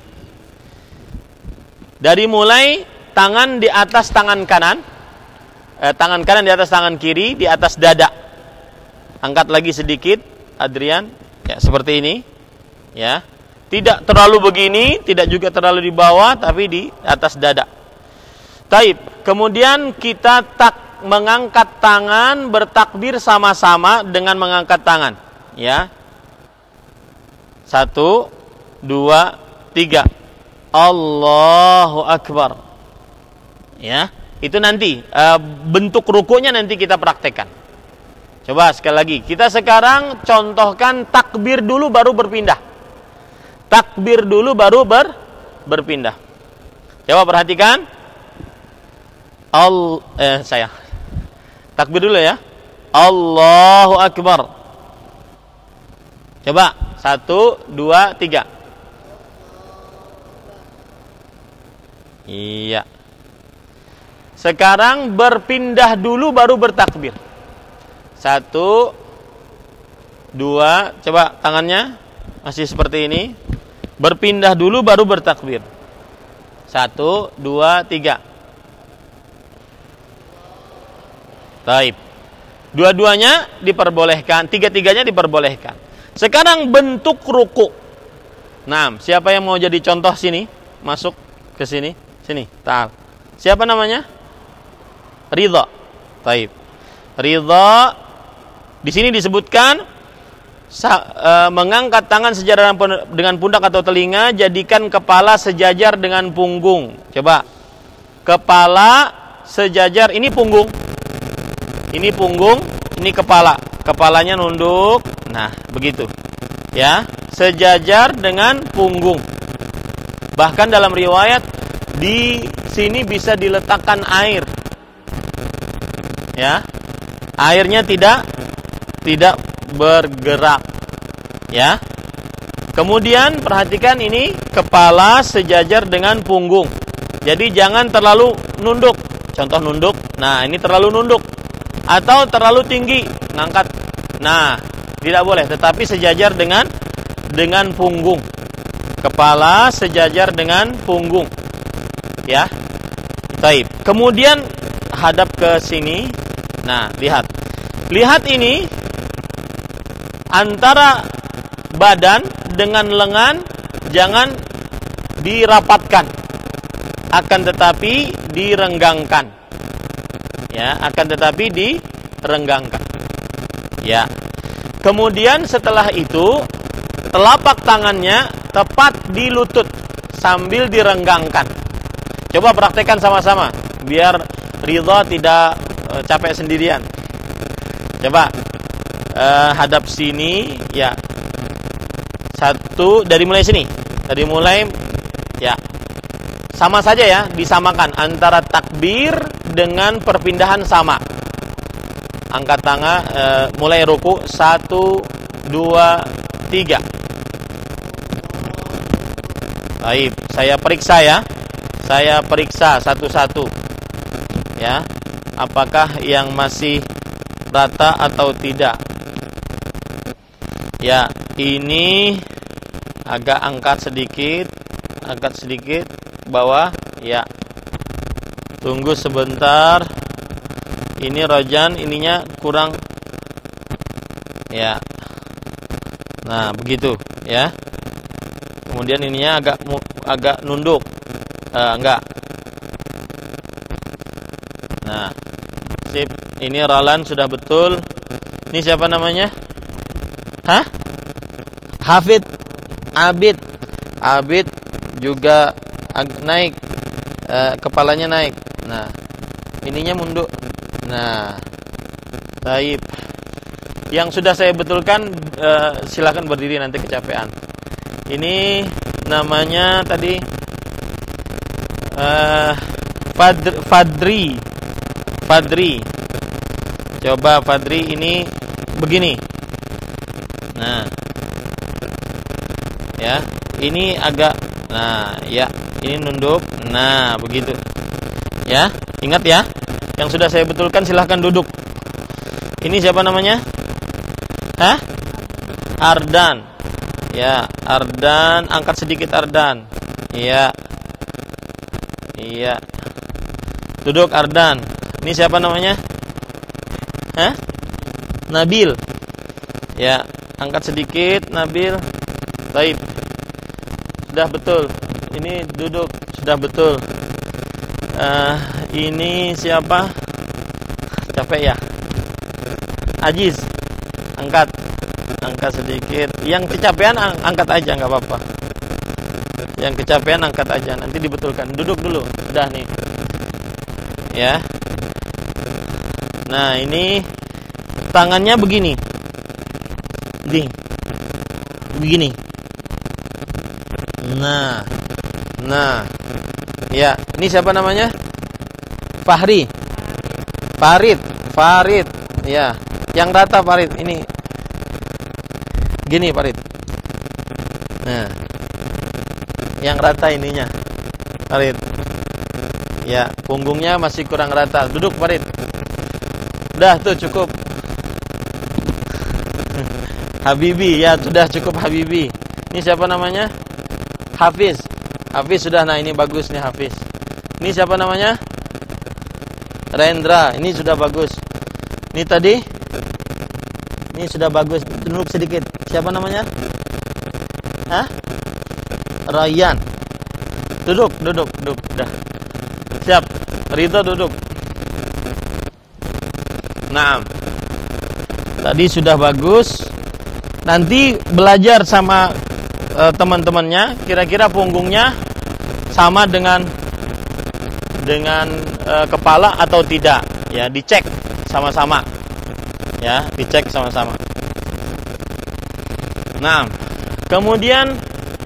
Speaker 1: Dari mulai tangan di atas tangan kanan, eh, tangan kanan di atas tangan kiri, di atas dada. Angkat lagi sedikit, Adrian. Ya, seperti ini. Ya. Tidak terlalu begini, tidak juga terlalu di bawah, tapi di atas dada. Taib. Kemudian kita tak mengangkat tangan, bertakbir sama-sama dengan mengangkat tangan. Ya. Satu, dua, tiga. Allahu akbar. Ya. Itu nanti e, bentuk rukunya nanti kita praktekkan. Coba sekali lagi. Kita sekarang contohkan takbir dulu baru berpindah. Takbir dulu baru ber, berpindah. Coba perhatikan. Al eh saya. Takbir dulu ya. Allahu akbar. Coba satu, dua, tiga. Iya. Sekarang berpindah dulu baru bertakbir. Satu, dua. Coba tangannya masih seperti ini. Berpindah dulu baru bertakbir. Satu, dua, tiga. Taib. Dua-duanya diperbolehkan, tiga-tiganya diperbolehkan. Sekarang bentuk ruku. Nah, siapa yang mau jadi contoh sini? Masuk ke sini, sini. Ta'al. Siapa namanya? Ridha. Taib. Ridha. Di sini disebutkan Sa, e, mengangkat tangan sejajar dengan pundak atau telinga, jadikan kepala sejajar dengan punggung. Coba. Kepala sejajar, ini punggung. Ini punggung, ini kepala. Kepalanya nunduk. Nah, begitu. Ya, sejajar dengan punggung. Bahkan dalam riwayat di sini bisa diletakkan air. Ya. Airnya tidak tidak bergerak, ya. Kemudian perhatikan ini kepala sejajar dengan punggung. Jadi jangan terlalu nunduk. Contoh nunduk. Nah, ini terlalu nunduk atau terlalu tinggi ngangkat. Nah, tidak boleh, tetapi sejajar dengan dengan punggung. Kepala sejajar dengan punggung. Ya. Baik. Kemudian hadap ke sini. Nah, lihat. Lihat ini antara badan dengan lengan jangan dirapatkan, akan tetapi direnggangkan. Ya, akan tetapi direnggangkan. Ya. Kemudian setelah itu telapak tangannya tepat di lutut sambil direnggangkan. Coba praktekkan sama-sama biar Ridha tidak e, capek sendirian. Coba Uh, hadap sini, ya. Satu, dari mulai sini. Dari mulai Ya. Sama saja ya, disamakan antara takbir dengan perpindahan sama. Angkat tangan e, mulai ruku satu, dua, tiga. Baik, saya periksa ya. Saya periksa satu-satu. Ya. Apakah yang masih rata atau tidak? Ya, ini agak angkat sedikit, angkat sedikit bawah, ya. Tunggu sebentar. Ini rojan, ininya kurang. Ya. Nah, begitu, ya. Kemudian ininya agak agak nunduk. Uh, enggak. Nah, sip. Ini Ralan sudah betul. Ini siapa namanya? Hah? Hafid, Abid, Abid juga naik, uh, kepalanya naik. Nah, ininya mundur. Nah, baik. Yang sudah saya betulkan, uh, silakan berdiri, nanti kecapean. Ini namanya tadi uh, Fadri, Fadri, Fadri. Coba Fadri ini begini. Nah, ya, ini agak, nah, ya, ini nunduk. Nah, begitu. Ya, ingat ya. Yang sudah saya betulkan silahkan duduk. Ini siapa namanya? Hah? Ardan. Ya, Ardan, angkat sedikit Ardan. Iya. Iya. Duduk Ardan. Ini siapa namanya? Hah? Nabil. Ya, angkat sedikit Nabil. Baik. Sudah betul. Ini duduk, sudah betul. Uh, ini siapa? Capek ya? Aziz. Angkat. Angkat sedikit. Yang kecapean ang- angkat aja, nggak apa-apa. Yang kecapean angkat aja, nanti dibetulkan. Duduk dulu. Udah nih. Ya. Nah, ini tangannya begini. Nih. Begini. Nah. Nah. Ya, ini siapa namanya? Fahri. Farid, Farid. Ya, yang rata Farid. Ini gini Farid. Nah, yang rata ininya Farid. Ya, punggungnya masih kurang rata. Duduk Farid. Udah tuh cukup. Habibi, ya sudah cukup Habibi. Ini siapa namanya? Hafiz. Hafiz sudah, nah ini bagus nih Hafiz. Ini siapa namanya? Rendra, ini sudah bagus. Ini tadi, ini sudah bagus. Duduk sedikit. Siapa namanya? Hah? Ryan. Duduk, duduk, duduk. Dah. Siap. Ridho duduk. Nah, tadi sudah bagus. Nanti belajar sama uh, teman-temannya. Kira-kira punggungnya sama dengan dengan uh, kepala atau tidak? Ya, dicek sama-sama. Ya, dicek sama-sama. Nah, kemudian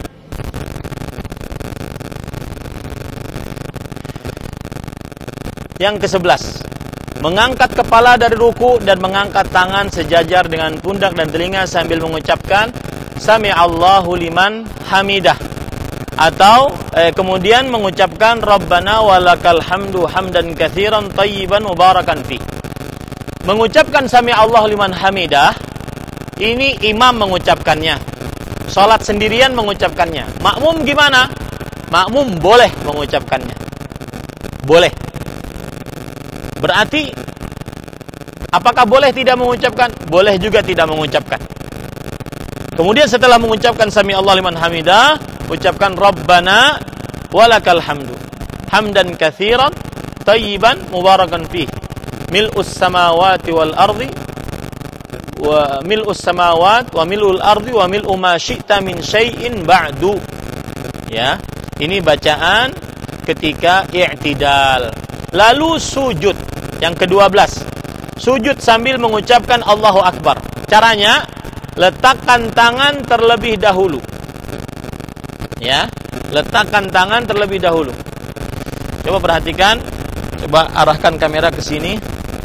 Speaker 1: yang kesebelas, mengangkat kepala dari ruku dan mengangkat tangan sejajar dengan pundak dan telinga sambil mengucapkan Sami Allahu liman hamidah, atau eh, kemudian mengucapkan Rabbana walakal hamdu hamdan katsiran tayyiban mubarakan fi. Mengucapkan Sami Allahu liman hamidah, ini imam mengucapkannya. Salat sendirian mengucapkannya. Makmum gimana? Makmum boleh mengucapkannya. Boleh. Berarti apakah boleh tidak mengucapkan? Boleh juga tidak mengucapkan. Kemudian setelah mengucapkan Sami Allah liman hamidah, ucapkan Rabbana walakal hamdu hamdan katsiran tayyiban mubarakan fih mil'us samawati wal ardi wa mil'us samawat wa mil'ul ardi wa mil'u ma syi'ta min syai'in ba'du. Ya, ini bacaan ketika i'tidal. Lalu sujud yang kedua belas, sujud sambil mengucapkan Allahu Akbar. Caranya, letakkan tangan terlebih dahulu. Ya, Letakkan tangan terlebih dahulu. Coba perhatikan. Coba arahkan kamera ke sini.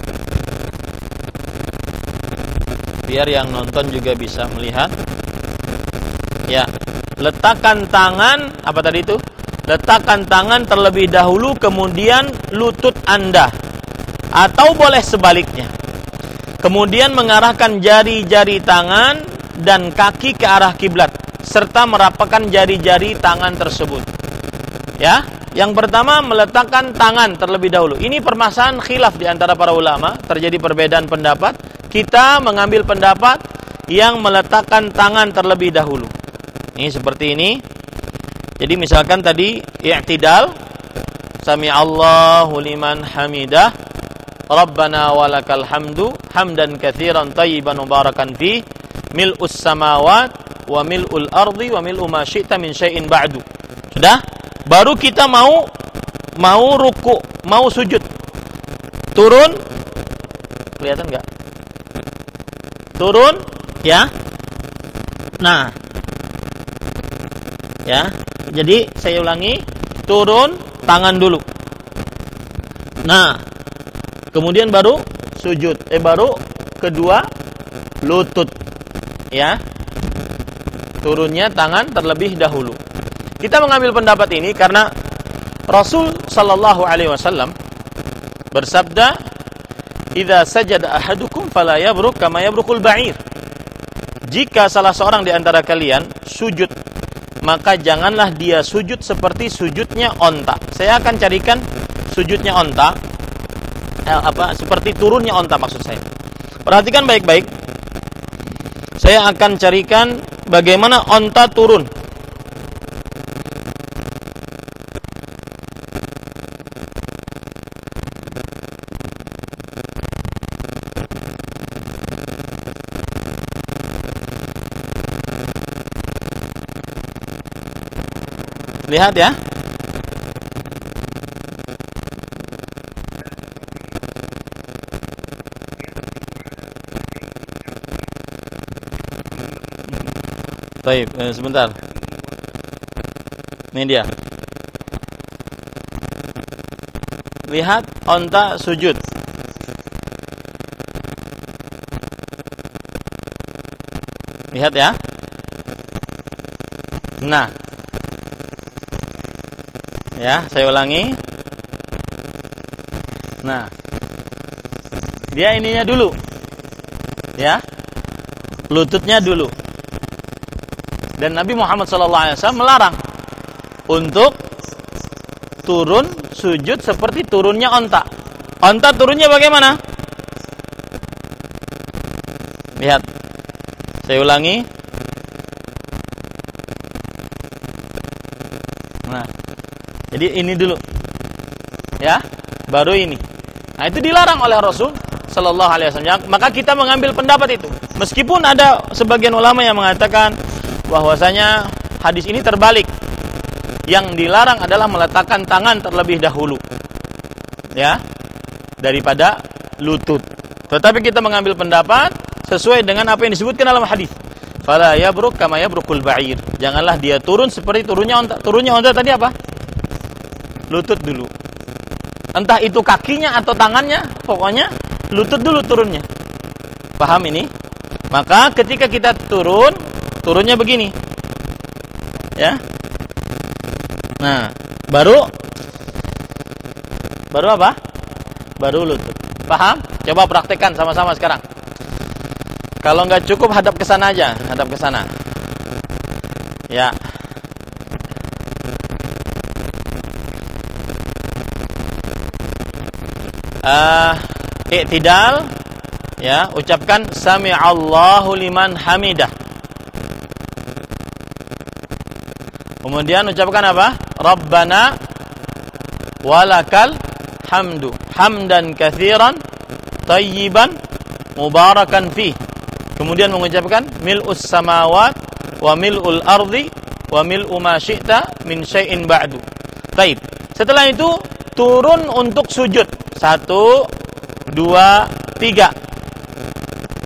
Speaker 1: Biar yang nonton juga bisa melihat. Ya, letakkan tangan, apa tadi itu? Letakkan tangan terlebih dahulu, kemudian lutut Anda. Atau boleh sebaliknya. Kemudian mengarahkan jari-jari tangan dan kaki ke arah kiblat, serta merapatkan jari-jari tangan tersebut. Ya, yang pertama meletakkan tangan terlebih dahulu. Ini permasalahan khilaf di antara para ulama, terjadi perbedaan pendapat. Kita mengambil pendapat yang meletakkan tangan terlebih dahulu. Ini seperti ini. Jadi misalkan tadi i'tidal, sami Allahu liman hamidah, Rabbana walakal hamdu, hamdan katsiran thayyiban mubarakan fi, mil'us samawat wa mil'ul ardi wa mil'u ma syi'ta min syai'in ba'du. Sudah? Baru kita mau mau ruku, mau sujud. Turun. Kelihatan enggak? Turun, ya. Nah. Ya. Jadi saya ulangi, turun, tangan dulu. Nah, kemudian baru sujud. Eh baru kedua lutut. Ya. Turunnya tangan terlebih dahulu. Kita mengambil pendapat ini karena Rasul sallallahu alaihi wasallam bersabda, "Idza sajada ahadukum fala yabruk kama yabrukul ba'ir." Jika salah seorang di antara kalian sujud, maka janganlah dia sujud seperti sujudnya onta. Saya akan carikan sujudnya onta, eh, apa seperti turunnya onta maksud saya. Perhatikan baik-baik. Saya akan carikan bagaimana onta turun. Lihat ya. Baik, eh, sebentar. Ini dia. Lihat onta sujud. Lihat ya. Nah. Ya, saya ulangi. Nah. Dia ininya dulu. Ya. Lututnya dulu. Dan Nabi Muhammad shallallahu alaihi wasallam melarang untuk turun sujud seperti turunnya onta. Onta turunnya bagaimana? Lihat. Saya ulangi. Nah. Jadi ini dulu. Ya, baru ini. Nah, itu dilarang oleh Rasul sallallahu alaihi wasallam. Maka kita mengambil pendapat itu. Meskipun ada sebagian ulama yang mengatakan bahwasanya hadis ini terbalik. Yang dilarang adalah meletakkan tangan terlebih dahulu. Ya, daripada lutut. Tetapi kita mengambil pendapat sesuai dengan apa yang disebutkan dalam hadis. Fala yabruk kama yabrukul ba'ir. Janganlah dia turun seperti turunnya onta. Turunnya onta tadi apa? Lutut dulu. Entah itu kakinya atau tangannya, pokoknya lutut dulu turunnya. Paham ini? Maka ketika kita turun, turunnya begini. Ya. Nah, baru baru apa? Baru lutut. Paham? Coba praktekkan sama-sama sekarang. Kalau nggak cukup hadap ke sana aja, hadap ke sana. Ya. Uh, i'tidal, ya, ucapkan sami'allahu liman hamidah. Kemudian ucapkan apa? Rabbana walakal hamdu, hamdan katsiran thayyiban mubarakan fi. Kemudian mengucapkan mil'us samawat wa mil'ul ardi wa mil'u ma syi'ta min syai'in ba'du. Baik. Setelah itu turun untuk sujud. Satu, dua, tiga.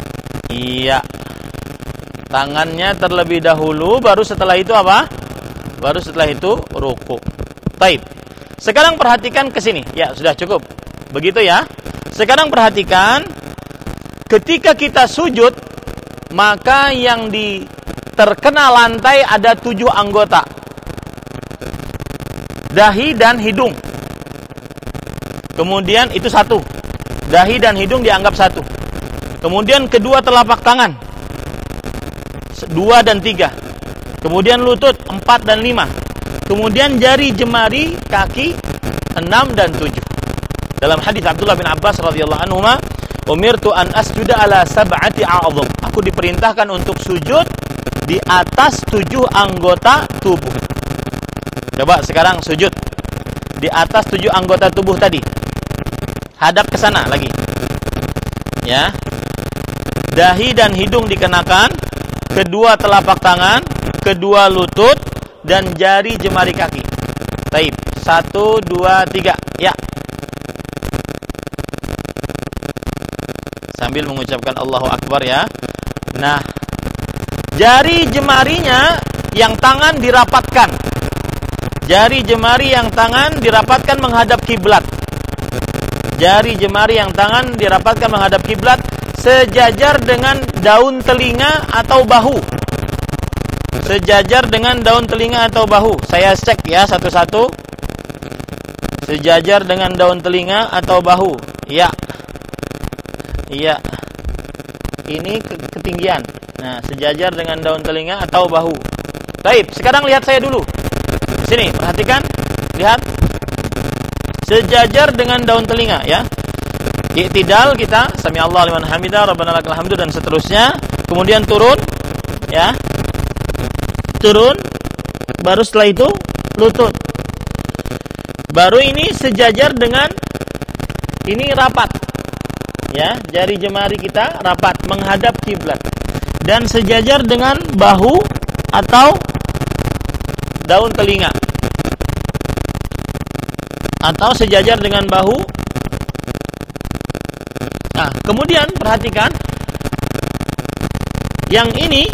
Speaker 1: Iya. Tangannya terlebih dahulu, baru setelah itu apa? baru setelah itu ruku. Baik. Sekarang perhatikan ke sini. Ya, sudah cukup. Begitu ya. Sekarang perhatikan ketika kita sujud, maka yang di terkena lantai ada tujuh anggota. Dahi dan hidung. Kemudian itu satu. Dahi dan hidung dianggap satu. Kemudian kedua telapak tangan. Dua dan tiga. Kemudian lutut empat dan lima. Kemudian jari jemari kaki enam dan tujuh. Dalam hadis Abdullah bin Abbas radhiyallahu anhuma, umirtu an asjuda ala sab'ati a'dham. Aku diperintahkan untuk sujud di atas tujuh anggota tubuh. Coba sekarang sujud di atas tujuh anggota tubuh tadi. Hadap ke sana lagi. Ya. Dahi dan hidung dikenakan, kedua telapak tangan, kedua lutut, dan jari jemari kaki. Taib. Satu, dua, tiga. Ya. Sambil mengucapkan Allahu Akbar ya. Nah, jari jemarinya yang tangan dirapatkan. Jari jemari yang tangan dirapatkan menghadap kiblat. Jari jemari yang tangan dirapatkan menghadap kiblat sejajar dengan daun telinga atau bahu. Sejajar dengan daun telinga atau bahu. Saya cek ya satu-satu. Sejajar dengan daun telinga atau bahu. Ya. Iya. Ini ketinggian. Nah, sejajar dengan daun telinga atau bahu. Baik, sekarang lihat saya dulu. Sini, perhatikan. Lihat. Sejajar dengan daun telinga ya. I'tidal kita, sami Allah liman hamidah, rabbana lakal hamdu dan seterusnya. Kemudian turun ya. Turun. Baru setelah itu lutut. Baru ini sejajar dengan ini rapat. Ya, jari jemari kita rapat menghadap kiblat. Dan sejajar dengan bahu atau daun telinga. Atau sejajar dengan bahu. Nah, kemudian perhatikan yang ini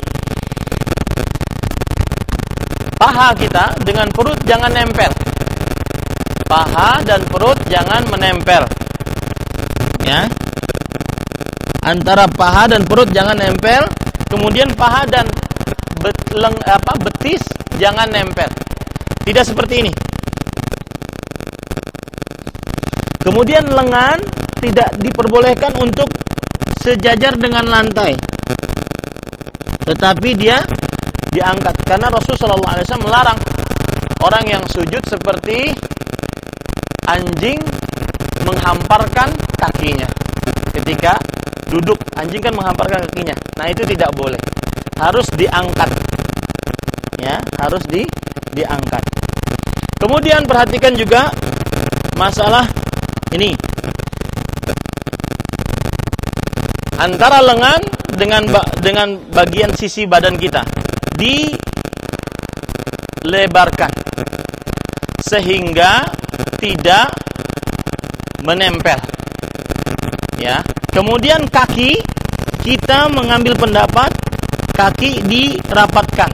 Speaker 1: paha kita dengan perut jangan nempel. Paha dan perut jangan menempel. Ya. Antara paha dan perut jangan nempel. Kemudian paha dan bet, leng, apa, betis jangan nempel. Tidak seperti ini. Kemudian lengan tidak diperbolehkan untuk sejajar dengan lantai. Tetapi dia diangkat. Karena Rasulullah shallallahu alaihi wasallam melarang orang yang sujud seperti anjing menghamparkan kakinya. Ketika duduk, anjing kan menghamparkan kakinya. Nah, itu tidak boleh. Harus diangkat. Ya, harus di diangkat. Kemudian perhatikan juga masalah ini. Antara lengan dengan dengan bagian sisi badan kita dilebarkan sehingga tidak menempel. Ya. Kemudian kaki kita mengambil pendapat kaki dirapatkan.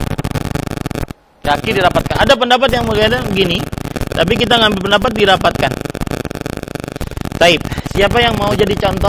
Speaker 1: Kaki dirapatkan. Ada pendapat yang mengatakan begini, tapi kita ngambil pendapat dirapatkan. Taib. Siapa yang mau jadi contoh?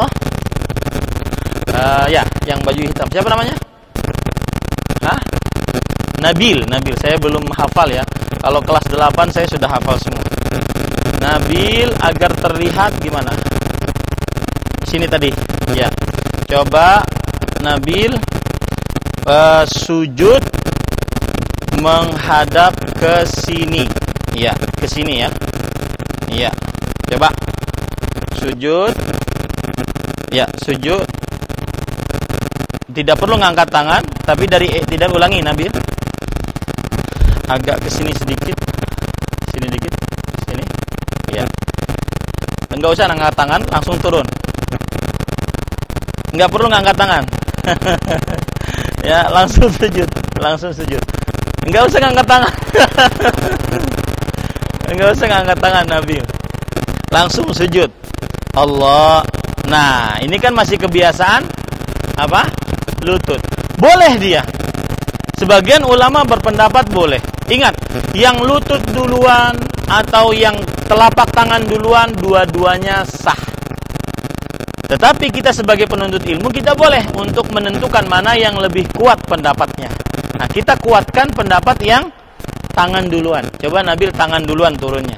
Speaker 1: Uh, ya, yang baju hitam. Siapa namanya? Hah? Nabil. Nabil. Saya belum hafal ya. Kalau kelas delapan saya sudah hafal semua. Nabil agar terlihat gimana? Sini tadi. Ya. Coba Nabil uh, sujud menghadap ke sini. Ya, ke sini ya. Iya. Coba sujud. Ya, sujud. Tidak perlu ngangkat tangan, tapi dari eh, tidak ulangi Nabil. Agak ke sini sedikit. Sini dikit. Sini. Ya. Enggak usah ngangkat tangan, langsung turun. Enggak perlu ngangkat tangan. Ya, langsung sujud, langsung sujud. Enggak usah ngangkat tangan. Enggak usah ngangkat tangan Nabil. Langsung sujud. Allah. Nah, ini kan masih kebiasaan apa? Lutut. Boleh dia. Sebagian ulama berpendapat boleh. Ingat, yang lutut duluan atau yang telapak tangan duluan, dua-duanya sah. Tetapi kita sebagai penuntut ilmu, kita boleh untuk menentukan mana yang lebih kuat pendapatnya. Nah, kita kuatkan pendapat yang tangan duluan. Coba Nabil tangan duluan turunnya.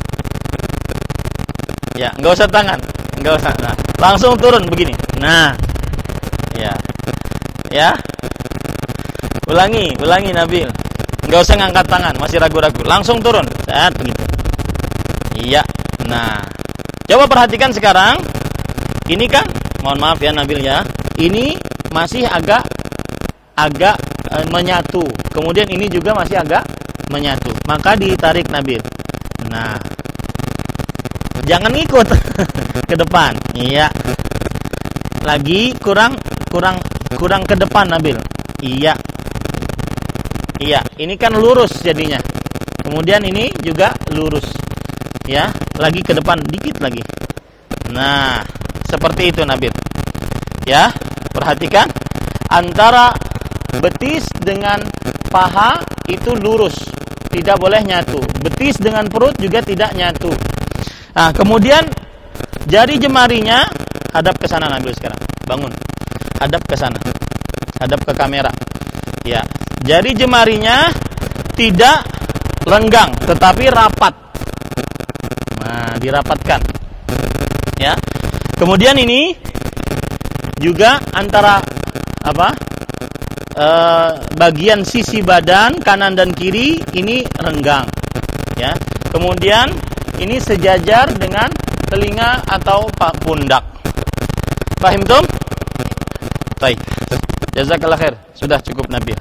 Speaker 1: Ya, nggak usah tangan, nggak usah. Nah, langsung turun begini. Nah, ya, ya. Ulangi, ulangi Nabil. Nggak usah ngangkat tangan, masih ragu-ragu. Langsung turun, saat begitu. Iya. Nah, coba perhatikan sekarang. Ini kan, mohon maaf ya Nabil ya. Ini masih agak agak e, menyatu. Kemudian ini juga masih agak menyatu. Maka ditarik Nabil. Nah, jangan ngikut ke depan. Iya. Lagi kurang kurang kurang ke depan Nabil. Iya. Iya, ini kan lurus jadinya. Kemudian ini juga lurus. Ya, lagi ke depan dikit lagi. Nah, seperti itu Nabil. Ya, perhatikan antara betis dengan paha itu lurus, tidak boleh nyatu. Betis dengan perut juga tidak nyatu. Nah, kemudian jari jemarinya hadap ke sana Nabil sekarang. Bangun. Hadap ke sana. Hadap ke kamera. Ya, jari jemarinya tidak renggang tetapi rapat. Nah, dirapatkan. Ya. Kemudian ini juga antara apa? E, bagian sisi badan kanan dan kiri ini renggang. Ya. Kemudian ini sejajar dengan telinga atau pundak. Paham tum? Baik. Jazakallah khair. Sudah cukup Nabil.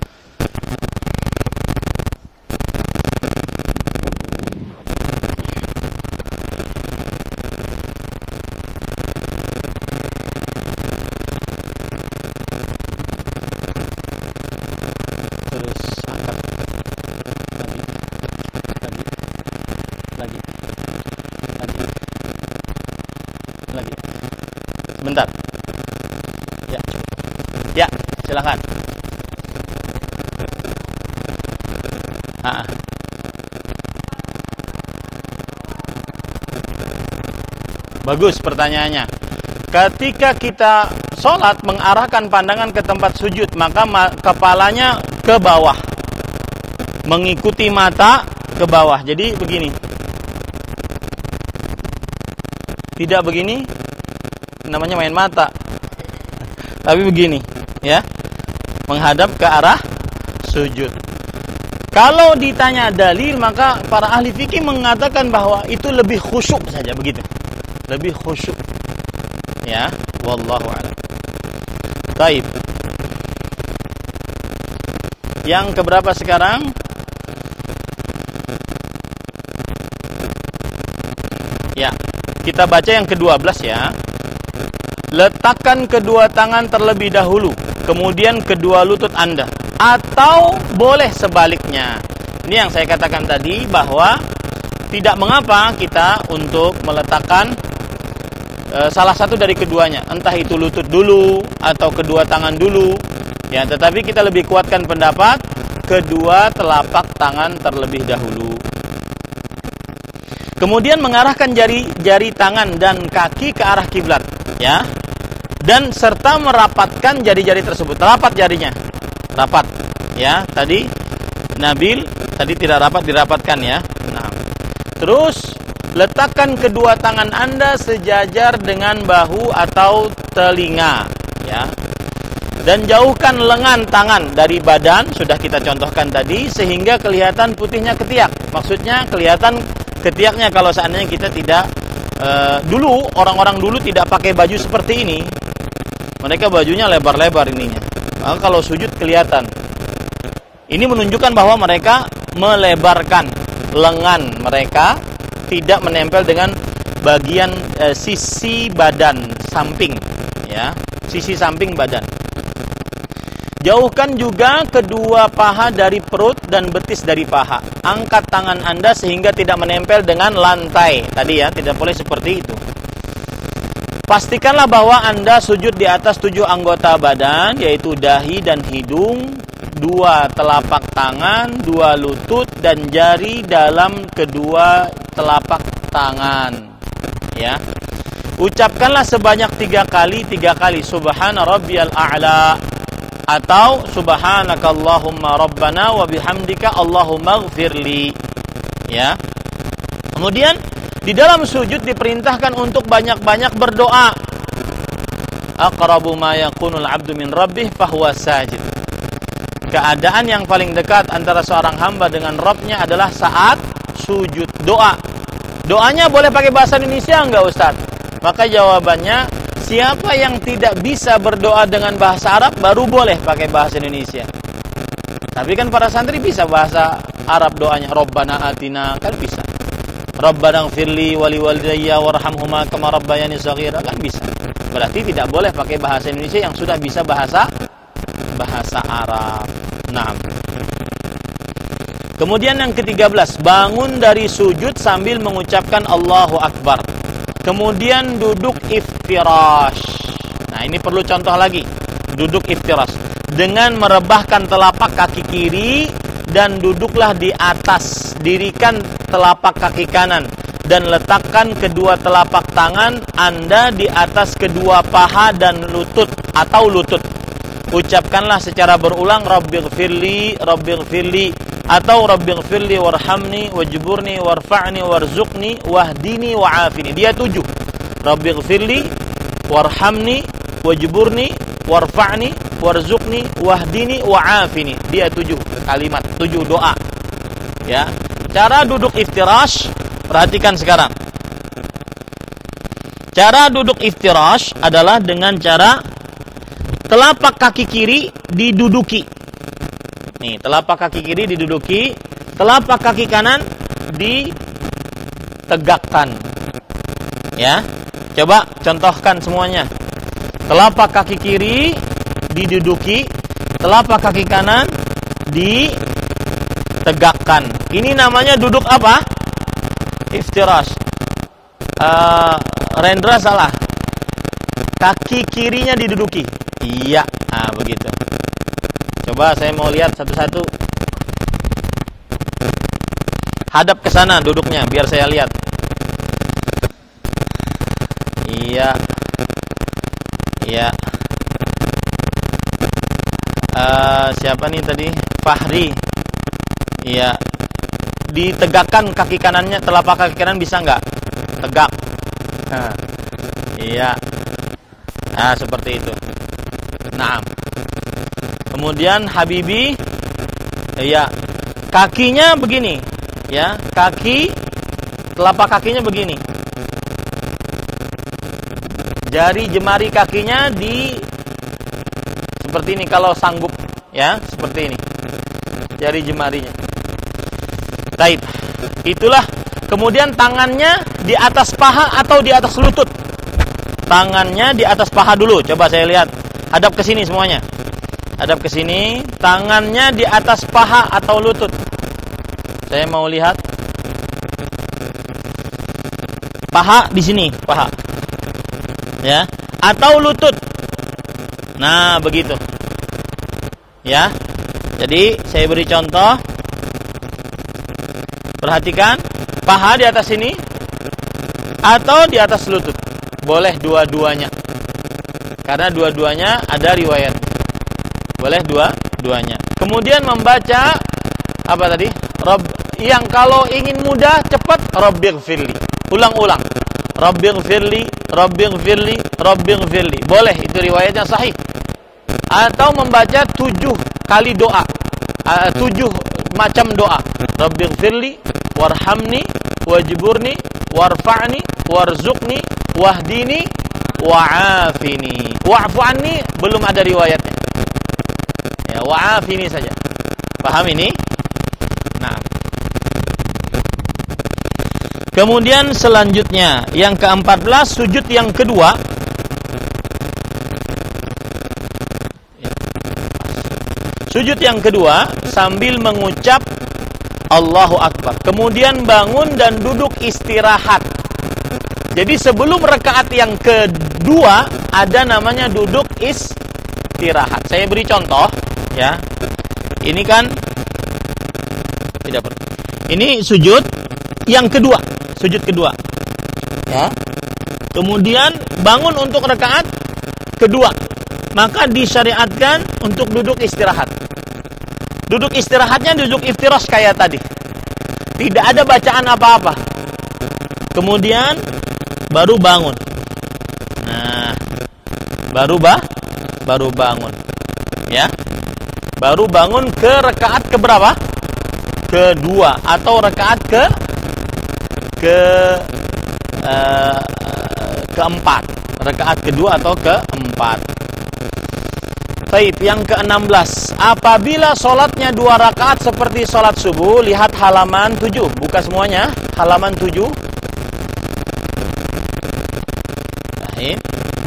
Speaker 1: Terus angkat lagi, lagi, lagi, lagi, lagi. Sebentar. Ya, ya, silakan. Ha. Bagus pertanyaannya. Ketika kita sholat mengarahkan pandangan ke tempat sujud, maka ma- kepalanya ke bawah, mengikuti mata ke bawah. Jadi begini. Tidak begini, namanya main mata. Tapi begini, ya, menghadap ke arah sujud. Kalau ditanya dalil, maka para ahli fikih mengatakan bahwa itu lebih khusyuk saja, begitu. Lebih khusyuk. Ya, wallahu a'lam. Baik. Yang keberapa sekarang? Ya, kita baca yang kedua belas ya. Letakkan kedua tangan terlebih dahulu, kemudian kedua lutut Anda. Atau boleh sebaliknya. Ini yang saya katakan tadi, bahwa tidak mengapa kita untuk meletakkan e, salah satu dari keduanya, entah itu lutut dulu atau kedua tangan dulu, ya. Tetapi kita lebih kuatkan pendapat kedua telapak tangan terlebih dahulu. Kemudian mengarahkan jari jari tangan dan kaki ke arah kiblat, ya. Dan serta merapatkan jari-jari tersebut. Rapat jarinya. Rapat, ya. Tadi Nabil tadi tidak rapat, dirapatkan ya. Nah, terus letakkan kedua tangan Anda sejajar dengan bahu atau telinga, ya. Dan jauhkan lengan tangan dari badan, sudah kita contohkan tadi, sehingga kelihatan putihnya ketiak. Maksudnya kelihatan ketiaknya kalau seandainya kita tidak e, dulu orang-orang dulu tidak pakai baju seperti ini. Mereka bajunya lebar-lebar ininya. Maka kalau sujud kelihatan. Ini menunjukkan bahwa mereka melebarkan lengan mereka, tidak menempel dengan bagian e, sisi badan samping, ya, sisi samping badan. Jauhkan juga kedua paha dari perut dan betis dari paha. Angkat tangan Anda sehingga tidak menempel dengan lantai. Tadi ya, tidak boleh seperti itu. Pastikanlah bahwa Anda sujud di atas tujuh anggota badan, yaitu dahi dan hidung, dua telapak tangan, dua lutut, dan jari dalam kedua telapak tangan. Ya, ucapkanlah sebanyak tiga kali, tiga kali Subhana rabbiyal a'la, atau Subhanakallahumma rabbana wa bihamdika Allahumma ighfirli. Ya. Kemudian di dalam sujud diperintahkan untuk banyak-banyak berdoa. Aqrabu ma yakunul 'abdu min rabbih fahuwa sajid. Keadaan yang paling dekat antara seorang hamba dengan Rabb-nya adalah saat sujud. Doa. Doanya boleh pakai bahasa Indonesia enggak, Ustaz? Maka jawabannya, siapa yang tidak bisa berdoa dengan bahasa Arab baru boleh pakai bahasa Indonesia. Tapi kan para santri bisa bahasa Arab doanya. Rabbana atina, kan bisa. Rabbana ighfirli wa liwalidayya warhamhuma kama rabbayani shaghira, kan bisa. Berarti tidak boleh pakai bahasa Indonesia yang sudah bisa bahasa bahasa Arab. Nah. Kemudian yang ketiga belas, bangun dari sujud sambil mengucapkan Allahu Akbar. Kemudian duduk iftirash. Nah, ini perlu contoh lagi. Duduk iftirash dengan merebahkan telapak kaki kiri dan duduklah di atas. Dirikan telapak kaki kanan dan letakkan kedua telapak tangan Anda di atas kedua paha dan lutut atau lutut. Ucapkanlah secara berulang Rabbighfirli, Rabbighfirli, atau Rabbighfirli warhamni wajburni warfa'ni warzuqni wahdini wa'afini. Dia tujuh. Rabbighfirli warhamni wajburni warfa'ni warzuqni wahdini wa'afini. Dia tujuh kalimat, tujuh doa. Ya. Cara duduk iftirash, perhatikan sekarang. Cara duduk iftirash adalah dengan cara telapak kaki kiri diduduki. Nih, telapak kaki kiri diduduki, telapak kaki kanan ditegakkan. Ya. Coba contohkan semuanya. Telapak kaki kiri diduduki, telapak kaki kanan ditegakkan. Ini namanya duduk apa? Iftirash. Uh, Rendra salah. Kaki kirinya diduduki. Iya, nah begitu. Coba saya mau lihat satu-satu. Hadap ke sana duduknya biar saya lihat. Iya. Iya. Uh, siapa nih tadi? Fahri. Iya. Ditegakkan kaki kanannya, telapak kaki kanan bisa nggak? Tegak. Nah, iya. Nah, seperti itu. Nah. Kemudian Habibi, iya. Kakinya begini, ya. Kaki, telapak kakinya begini. Jari jemari kakinya di seperti ini kalau sanggup, ya, seperti ini. Jari jemarinya. Taib. Itulah. Kemudian tangannya di atas paha atau di atas lutut. Tangannya di atas paha dulu. Coba saya lihat. Hadap ke sini semuanya. Hadap ke sini. Tangannya di atas paha atau lutut. Saya mau lihat. Paha di sini, paha. Ya, atau lutut. Nah, begitu. Ya. Jadi, saya beri contoh. Perhatikan, paha di atas sini atau di atas lutut. Boleh dua-duanya. Karena dua-duanya ada riwayat. Boleh dua-duanya. Kemudian membaca apa tadi? Rabb, yang kalau ingin mudah, cepat Rabbighfirli. Ulang-ulang. Rabbighfirli, Rabbighfirli, Rabbighfirli. Boleh, itu riwayatnya sahih. Atau membaca tujuh kali doa. Uh, tujuh macam doa. Rabbighfirli, warhamni, wajburni, warfa'ni, warzuqni, wahdini, wa'afini. Wa'fu anni belum ada riwayatnya. Ya, wa'afini saja. Paham ini? Nah. Kemudian selanjutnya yang keempat belas, sujud yang kedua. Sujud yang kedua sambil mengucap Allahu Akbar. Kemudian bangun dan duduk istirahat. Jadi sebelum rakaat yang kedua ada namanya duduk istirahat. Saya beri contoh, ya. Ini kan tidak perlu. Ini sujud yang kedua, sujud kedua. Ya. Kemudian bangun untuk rakaat kedua. Maka disyariatkan untuk duduk istirahat. Duduk istirahatnya duduk iftirash kayak tadi. Tidak ada bacaan apa-apa. Kemudian baru bangun. Nah, baru bah, baru bangun. Ya. Baru bangun ke rakaat keberapa? Kedua atau rakaat ke ke uh, keempat. Rakaat kedua atau keempat. Baik, yang keenam belas. Apabila sholatnya dua rakaat seperti sholat subuh, lihat halaman tujuh. Buka semuanya, halaman tujuh. Baik.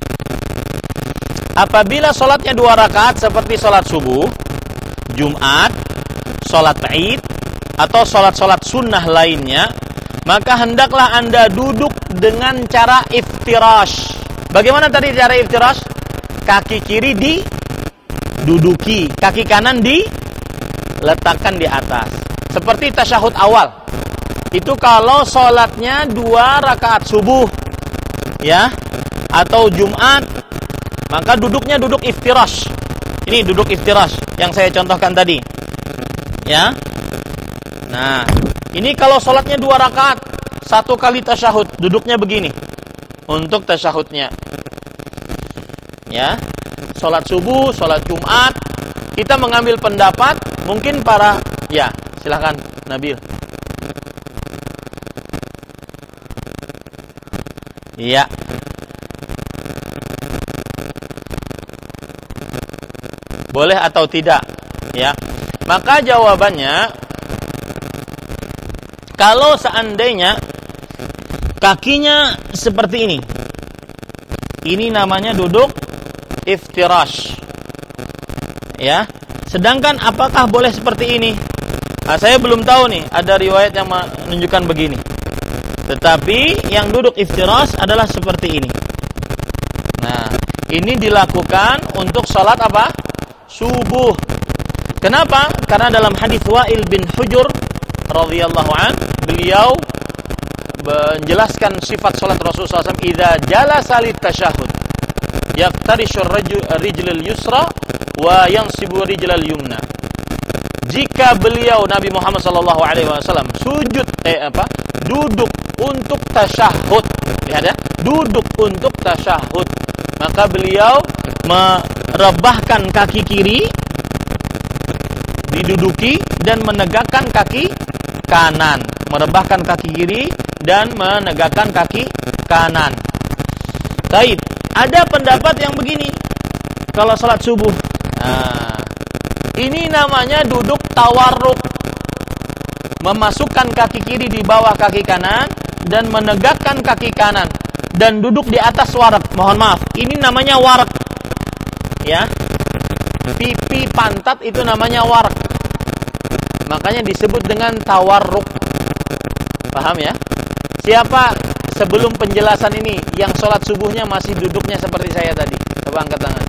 Speaker 1: Apabila sholatnya dua rakaat seperti sholat subuh, Jumat, sholat Id, atau sholat-sholat sunnah lainnya, maka hendaklah Anda duduk dengan cara iftirash. Bagaimana tadi cara iftirash? Kaki kiri diduduki, kaki kanan diletakkan di atas. Seperti tasyahud awal. Itu kalau sholatnya dua rakaat subuh, ya, atau Jumat, maka duduknya duduk iftirash. Ini duduk iftirash yang saya contohkan tadi. Ya. Nah, ini kalau sholatnya dua rakaat, satu kali tasyahud, duduknya begini. Untuk tasyahudnya. Ya. Sholat subuh, sholat Jumat, kita mengambil pendapat, mungkin para, ya, silakan Nabil. Iya. Boleh atau tidak, ya. Maka jawabannya, kalau seandainya kakinya seperti ini, ini namanya duduk iftirash, ya. Sedangkan apakah boleh seperti ini? Nah, saya belum tahu nih, ada riwayat yang menunjukkan begini. Tetapi yang duduk iftirash adalah seperti ini. Nah, ini dilakukan untuk sholat apa? Subuh. Kenapa? Karena dalam hadis Wa'il bin Hujur radhiyallahu an, beliau menjelaskan sifat salat Rasulullah sallallahu alaihi wasallam, idza jalasa litasyahhud yaftarishu rijlal yusra wa yansibu rijlal yumna. Jika beliau Nabi Muhammad sallallahu alaihi wasallam sujud eh apa? duduk untuk tasyahud. Lihat ya, duduk untuk tasyahud. Maka beliau merebahkan kaki kiri diduduki dan menegakkan kaki kanan, merebahkan kaki kiri dan menegakkan kaki kanan. Taib. Ada pendapat yang begini kalau salat subuh. Nah, ini namanya duduk tawarruk. Memasukkan kaki kiri di bawah kaki kanan dan menegakkan kaki kanan dan duduk di atas warak. Mohon maaf, ini namanya warak. Ya. Pipi pantat itu namanya warak. Makanya disebut dengan tawarruk. Paham ya? Siapa sebelum penjelasan ini yang sholat subuhnya masih duduknya seperti saya tadi? Coba angkat tangan.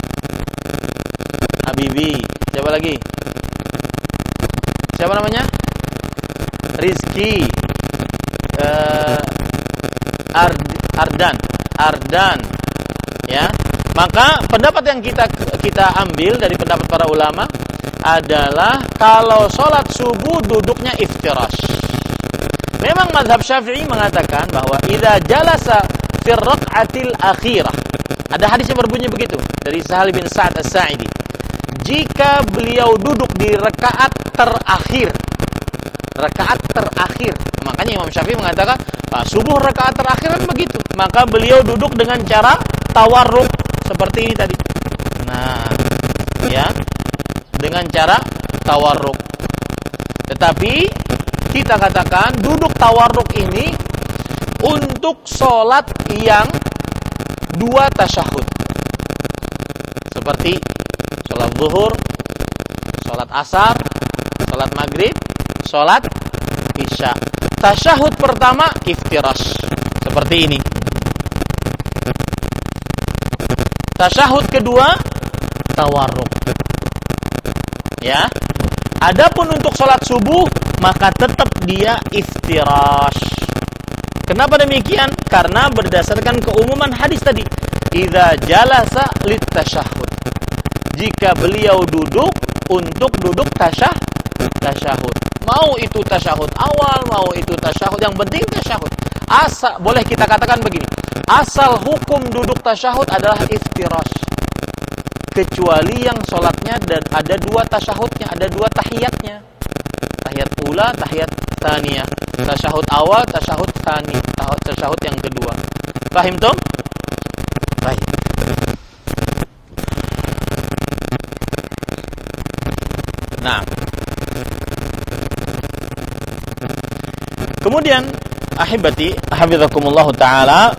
Speaker 1: Habibi. Siapa lagi? Siapa namanya? Rizki. Uh, Ard Ardan. Ardan. Ya. Maka pendapat yang kita kita ambil dari pendapat para ulama adalah kalau sholat subuh duduknya iftirash. Memang mazhab Syafi'i mengatakan bahwa idza jalasa fi raq'atil akhirah. Ada hadis yang berbunyi begitu dari Sahal bin Sa'ad As-Sa'idi. Jika beliau duduk di rakaat terakhir, rakaat terakhir. Makanya Imam Syafi'i mengatakan, nah, subuh rakaat terakhir kan begitu. Maka beliau duduk dengan cara tawarruk seperti ini tadi. Nah, ya. Dengan cara tawarruk. Tetapi kita katakan duduk tawarruk ini untuk sholat yang dua tasyahud. Seperti sholat zuhur, sholat asar, sholat maghrib, sholat isya. Tasyahud pertama iftirash. Seperti ini. Tasyahud kedua tawarruk. Ya, Adapun untuk sholat subuh, maka tetap dia iftirash. Kenapa demikian? Karena berdasarkan keumuman hadis tadi, idza jalasa litasyahhud. Jika beliau duduk untuk duduk tasyah, tasyahud. Mau itu tasyahud awal, mau itu tasyahud, yang penting tasyahud. Asal boleh kita katakan begini, asal hukum duduk tasyahud adalah iftirash. Kecuali yang sholatnya dan ada dua tasyahudnya, ada dua tahiyatnya. Tahiyat ula, tahiyat tsaniyah. Tasyahud awal, tasyahud tsani, tasyahud yang kedua. Paham tuh? Baik. Nah, kemudian ahibati hafizakumullah taala,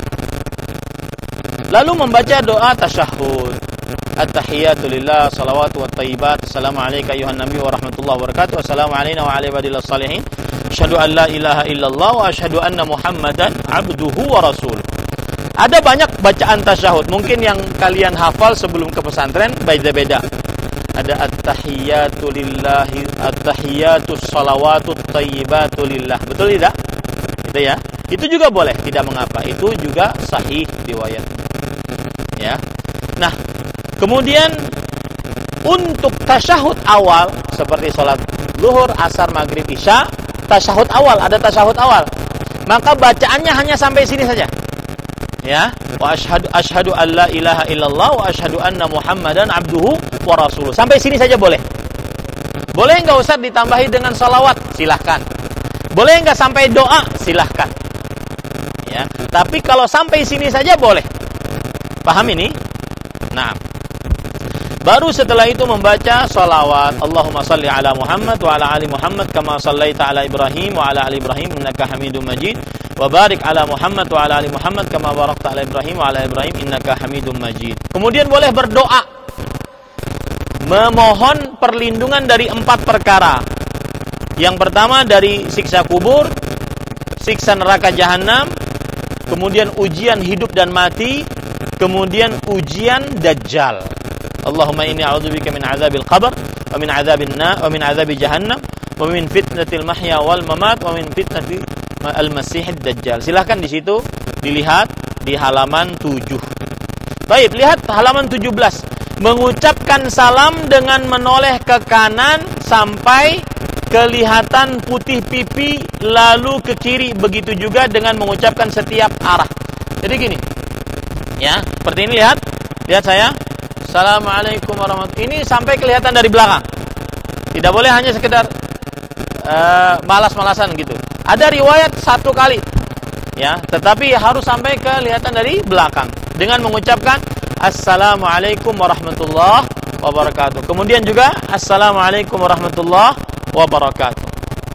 Speaker 1: lalu membaca doa tasyahud. At-tahiyatu lillah, salawatu wat thayyibat, assalamu alayka ayuhan nabi wa rahmatullahi wa barakatuh, assalamu alayna wa ala ibadillah salihin, asyhadu an la ilaha illallah wa asyhadu anna muhammadan abduhu wa rasuluh. Ada banyak bacaan tasyahud, mungkin yang kalian hafal sebelum ke pesantren beda-beda. Ada at-tahiyatu lillahi, at-tahiyatu salawatu thayyibatu lillah. Betul tidak? Itu ya. Itu juga boleh, tidak mengapa. Itu juga sahih riwayat. Ya. Nah, kemudian untuk tasyahud awal seperti sholat zuhur, asar, maghrib, isya, tasyahud awal, ada tasyahud awal. Maka bacaannya hanya sampai sini saja. Ya, wa asyhadu asyhadu alla ilaha illallah wa asyhadu anna muhammadan abduhu wa rasuluh. Sampai sini saja boleh. Boleh enggak usah ditambahi dengan salawat? Silahkan. Boleh enggak sampai doa? Silahkan. Ya, tapi kalau sampai sini saja boleh. Paham ini? Nah, baru setelah itu membaca salawat. Allahumma salli ala Muhammad wa ala ali Muhammad kama sallaita ala Ibrahim wa ala ali Ibrahim innaka Hamidum Majid. Wa barik ala Muhammad wa ala ali Muhammad kama barakta ala Ibrahim wa ala Ibrahim innaka Hamidum Majid. Kemudian boleh berdoa, memohon perlindungan dari empat perkara. Yang pertama dari siksa kubur, siksa neraka jahanam, kemudian ujian hidup dan mati, kemudian ujian dajjal. Allahumma inni a'udzubika min azabil qabr wa min azabin nar wa min azabi jahannam wa min fitnatil mahya wal mamat wa min fitnati al-masihid dajjal. Silahkan di situ dilihat di halaman tujuh. Baik, lihat halaman tujuh belas. Mengucapkan salam dengan menoleh ke kanan sampai kelihatan putih pipi, lalu ke kiri. Begitu juga dengan mengucapkan setiap arah. Jadi gini. Ya, seperti ini, lihat. Lihat saya. Assalamualaikum warahmatullahi wabarakatuh. Ini sampai kelihatan dari belakang. Tidak boleh hanya sekedar uh, malas-malasan gitu. Ada riwayat satu kali. Ya, tetapi harus sampai kelihatan dari belakang dengan mengucapkan Assalamualaikum warahmatullahi wabarakatuh. Kemudian juga Assalamualaikum warahmatullahi wabarakatuh.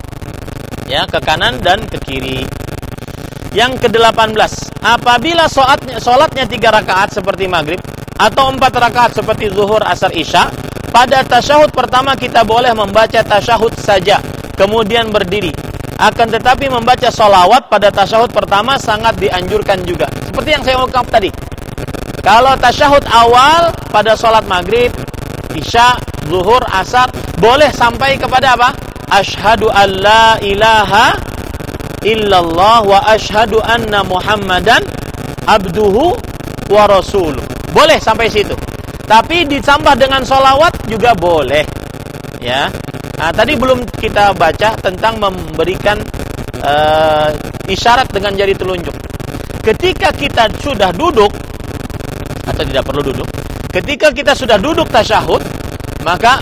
Speaker 1: Ya, ke kanan dan ke kiri. Yang kedelapan belas, apabila sholatnya, sholatnya tiga rakaat seperti maghrib atau empat rakaat seperti zuhur, asar, isya, pada tasyahud pertama kita boleh membaca tasyahud saja, kemudian berdiri. Akan tetapi membaca sholawat pada tasyahud pertama sangat dianjurkan juga. Seperti yang saya ungkap tadi. Kalau tasyahud awal pada sholat maghrib, isya, zuhur, asar, boleh sampai kepada apa? Asyhadu an la ilaha illallah wa asyhadu anna muhammadan abduhu wa rasuluh. Boleh sampai situ. Tapi ditambah dengan sholawat juga boleh. Ya. Nah, tadi belum kita baca tentang memberikan uh, isyarat dengan jari telunjuk. Ketika kita sudah duduk, atau tidak perlu duduk, ketika kita sudah duduk tasyahud, maka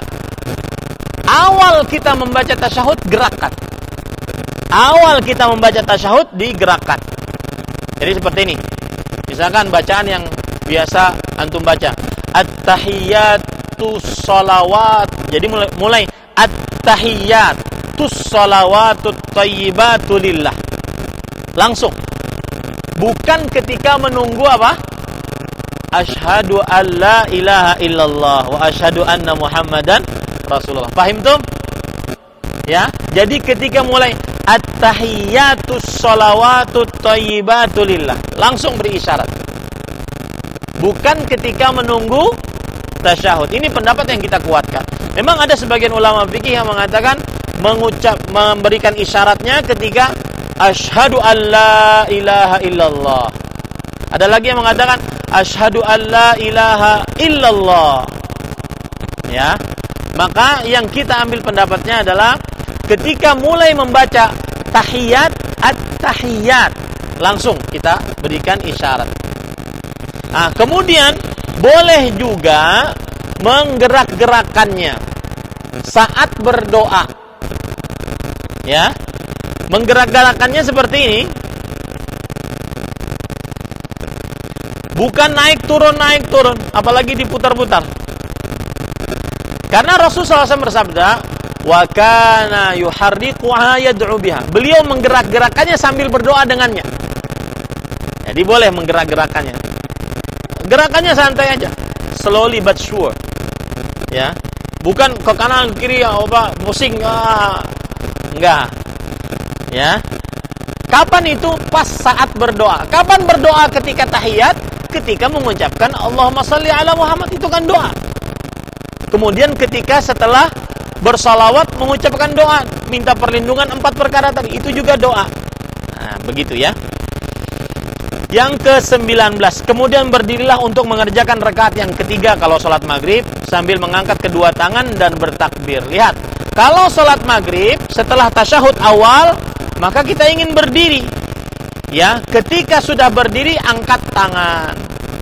Speaker 1: awal kita membaca tasyahud gerakkan. Awal kita membaca tasyahud digerakkan. Jadi seperti ini. Misalkan bacaan yang biasa antum baca, at-tahiyatus sholawat. Jadi mulai, mulai at-tahiyatus sholawatut thayyibatu lillah. Langsung. Bukan ketika menunggu apa? Asyhadu an la ilaha illallah wa asyhadu anna muhammadan rasulullah. Paham tuh? Ya. Jadi ketika mulai at-tahiyatus sholawatut thayyibatu lillah, langsung beri isyarat. Bukan ketika menunggu tasyahud. Ini pendapat yang kita kuatkan. Memang ada sebagian ulama fikih yang mengatakan mengucap memberikan isyaratnya ketika asyhadu alla ilaha illallah. Ada lagi yang mengatakan asyhadu alla ilaha illallah. Ya. Maka yang kita ambil pendapatnya adalah ketika mulai membaca tahiyat at-tahiyat, langsung kita berikan isyarat. Nah, kemudian boleh juga menggerak-gerakannya saat berdoa. Ya. Menggerak-gerakannya seperti ini. Bukan naik turun naik turun, apalagi diputar-putar. Karena Rasulullah shallallahu alaihi wasallam bersabda, wa kana yuharrikuha yad'u biha. Beliau menggerak-gerakannya sambil berdoa dengannya. Jadi boleh menggerak-gerakannya. Gerakannya santai aja, slowly but sure. Ya. Bukan ke kanan ke kiri apa pusing ah. Enggak. Ya. Kapan itu? Pas saat berdoa. Kapan berdoa? Ketika tahiyat, ketika mengucapkan Allahumma shalli ala Muhammad, itu kan doa. Kemudian ketika setelah bersalawat mengucapkan doa, minta perlindungan empat perkara tadi, itu juga doa. Nah, begitu ya. Yang ke sembilan belas, kemudian berdirilah untuk mengerjakan rakaat yang ketiga kalau sholat maghrib sambil mengangkat kedua tangan dan bertakbir. Lihat, kalau sholat maghrib setelah tasyahud awal, maka kita ingin berdiri. Ya, ketika sudah berdiri angkat tangan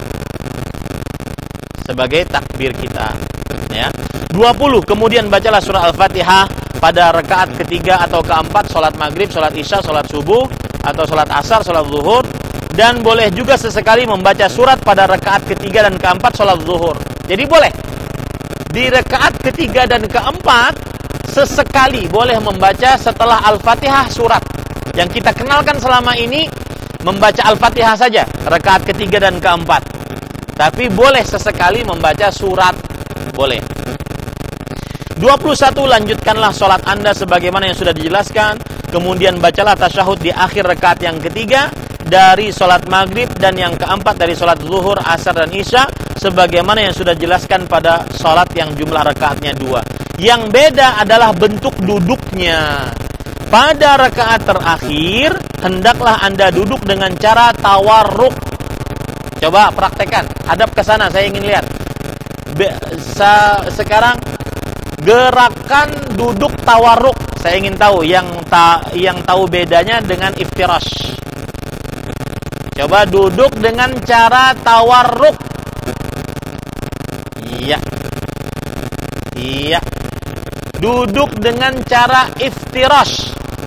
Speaker 1: sebagai takbir kita. Ya. dua puluh, kemudian bacalah surah Al-Fatihah pada rakaat ketiga atau keempat sholat maghrib, sholat isya, sholat subuh, atau sholat asar, sholat zuhur. Dan boleh juga sesekali membaca surat pada rakaat ketiga dan keempat sholat zuhur. Jadi boleh di rakaat ketiga dan keempat sesekali boleh membaca setelah Al-Fatihah surat. Yang kita kenalkan selama ini membaca Al-Fatihah saja rakaat ketiga dan keempat. Tapi boleh sesekali membaca surat, boleh. dua puluh satu, lanjutkanlah sholat Anda sebagaimana yang sudah dijelaskan. Kemudian bacalah tasyahud di akhir rakaat yang ketiga dari sholat maghrib dan yang keempat dari sholat zuhur, asar, dan isya sebagaimana yang sudah dijelaskan pada sholat yang jumlah rakaatnya dua. Yang beda adalah bentuk duduknya. Pada rakaat terakhir hendaklah Anda duduk dengan cara tawarruk. Coba praktekkan, hadap ke sana, saya ingin lihat. Be- sa- sekarang gerakan duduk tawarruk, saya ingin tahu yang ta- yang tahu bedanya dengan iftirash. Coba duduk dengan cara tawarruk. Iya. Iya. Duduk dengan cara iftirash.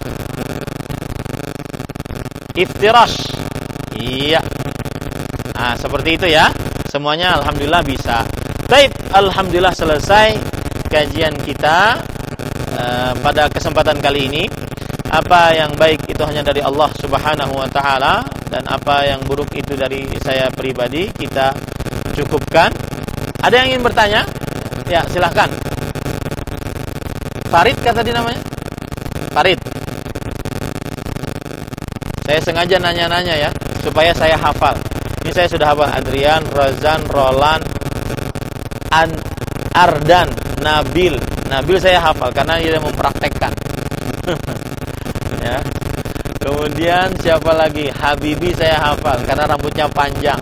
Speaker 1: Iftirash. Iya. Nah, seperti itu ya. Semuanya alhamdulillah bisa. Baik, alhamdulillah selesai kajian kita uh, pada kesempatan kali ini. Apa yang baik itu hanya dari Allah Subhanahu wa taala, dan apa yang buruk itu dari saya pribadi. Kita cukupkan. Ada yang ingin bertanya? Ya, silahkan. Farid kata dia namanya? Farid. Saya sengaja nanya-nanya ya, supaya saya hafal. Ini saya sudah hafal. Adrian, Rozan, Roland, An, Ardan, Nabil. Nabil saya hafal karena dia mempraktekkan. Ya. Kemudian siapa lagi? Habibi saya hafal karena rambutnya panjang.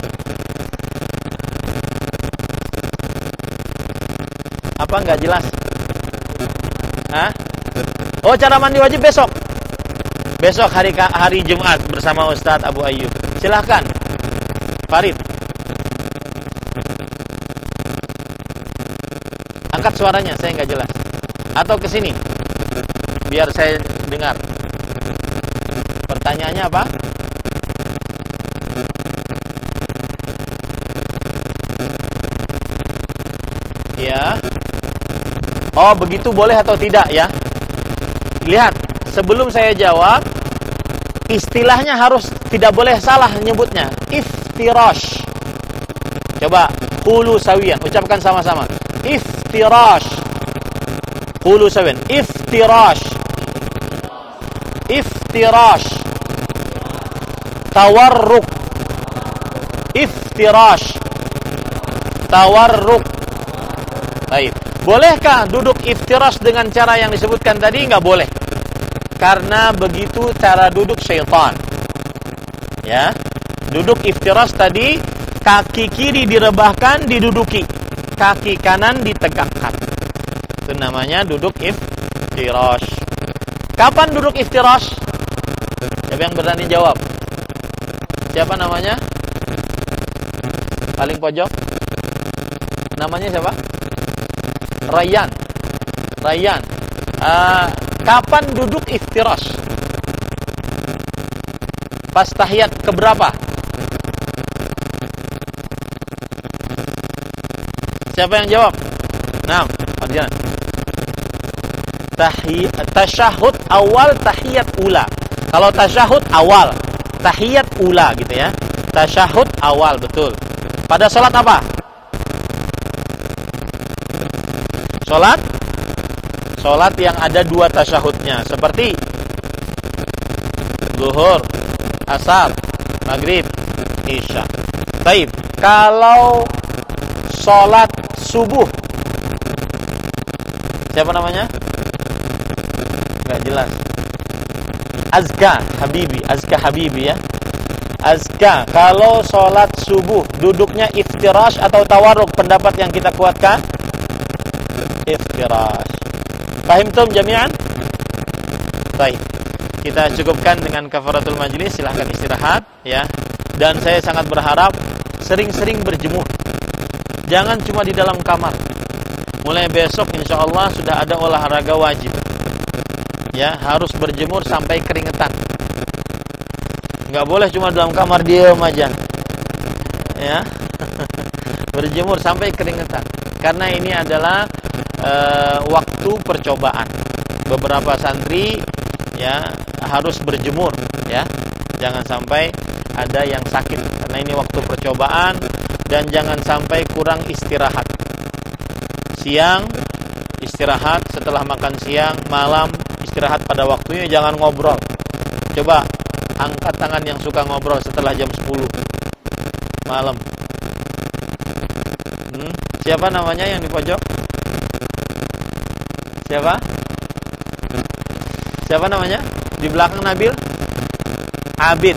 Speaker 1: Apa nggak jelas? Hah? Oh, cara mandi wajib besok. Besok hari hari Jumat bersama Ustadz Abu Ayyub. Silahkan, Farid. Angkat suaranya, saya nggak jelas. Atau ke sini, biar saya dengar. Pertanyaannya apa? Ya. Oh, begitu boleh atau tidak ya? Lihat, sebelum saya jawab, istilahnya harus tidak boleh salah nyebutnya. Iftirash. Coba, qulu sawiyan, ucapkan sama-sama. Iftirash. Qulu sawiyan. Iftirash. Iftirash. Tawarruk. Iftirash. Tawarruk. Baik. Bolehkah duduk iftirash dengan cara yang disebutkan tadi? Enggak boleh. Karena begitu cara duduk syaitan. Ya. Duduk iftirash tadi, kaki kiri direbahkan, diduduki. Kaki kanan ditegakkan. Itu namanya duduk iftirash. Kapan duduk iftirash? Siapa yang berani jawab? Siapa namanya? Paling pojok. Namanya siapa? Rayyan. Rayyan. Uh, kapan duduk iftirash? Pas tahiyat keberapa? Siapa yang jawab? Nah, Arjana. Tahiyat tasyahud awal, tahiyat ula. Kalau tasyahud awal, tahiyat ula gitu ya. Tasyahud awal, betul. Pada salat apa? Salat Salat yang ada dua tasyahudnya, seperti zuhur, asar, maghrib, isya. Baik, kalau salat subuh, siapa namanya? Enggak jelas. Azka Habibi, Azka Habibi ya. Azka, kalau salat subuh duduknya iftirash atau tawarruk, pendapat yang kita kuatkan iftirash. Fahimtum jami'an? Baik. Kita cukupkan dengan kafaratul majlis, silahkan istirahat ya. Dan saya sangat berharap sering-sering berjemur. Jangan cuma di dalam kamar. Mulai besok insyaallah sudah ada olahraga wajib. Ya, harus berjemur sampai keringetan. Enggak boleh cuma dalam kamar diam aja. Ya. Berjemur sampai keringetan. Karena ini adalah Uh, waktu percobaan. Beberapa santri ya harus berjemur ya. Jangan sampai ada yang sakit karena ini waktu percobaan, dan jangan sampai kurang istirahat. Siang istirahat, setelah makan siang, malam istirahat pada waktunya, jangan ngobrol. Coba angkat tangan yang suka ngobrol setelah jam sepuluh malam. Hmm, siapa namanya yang di pojok? Siapa? Siapa namanya? Di belakang Nabil? Abid.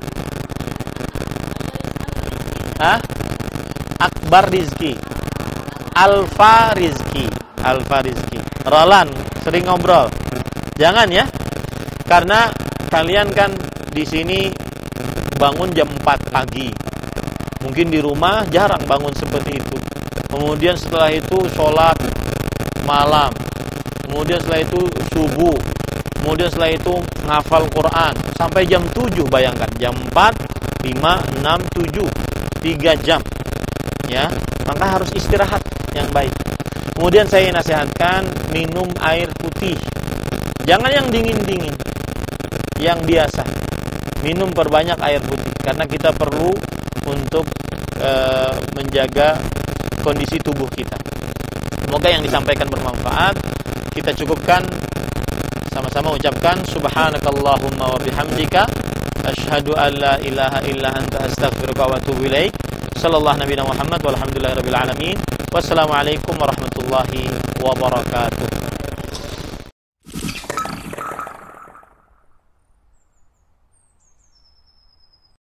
Speaker 1: Hah? Akbar Rizki. Alfa Rizki. Alfa Rizki. Roland, sering ngobrol. Jangan ya. Karena kalian kan di sini bangun jam empat pagi. Mungkin di rumah jarang bangun seperti itu. Kemudian setelah itu sholat malam. Kemudian setelah itu subuh. Kemudian setelah itu ngafal Quran sampai jam tujuh, bayangkan. Jam empat, lima, enam, tujuh, tiga jam. Ya, maka harus istirahat yang baik. Kemudian saya nasihatkan minum air putih. Jangan yang dingin-dingin. Yang biasa. Minum perbanyak air putih karena kita perlu untuk e, menjaga kondisi tubuh kita. Semoga yang disampaikan bermanfaat. Kita cukupkan, sama-sama ucapkan subhanakallahumma wa bihamdika asyhadu an la ilaha illa anta astaghfiruka wa atubu ilaik. Sallallahu nabiyana Muhammad walhamdulillahirabbil alamin. Wassalamualaikum warahmatullahi wabarakatuh.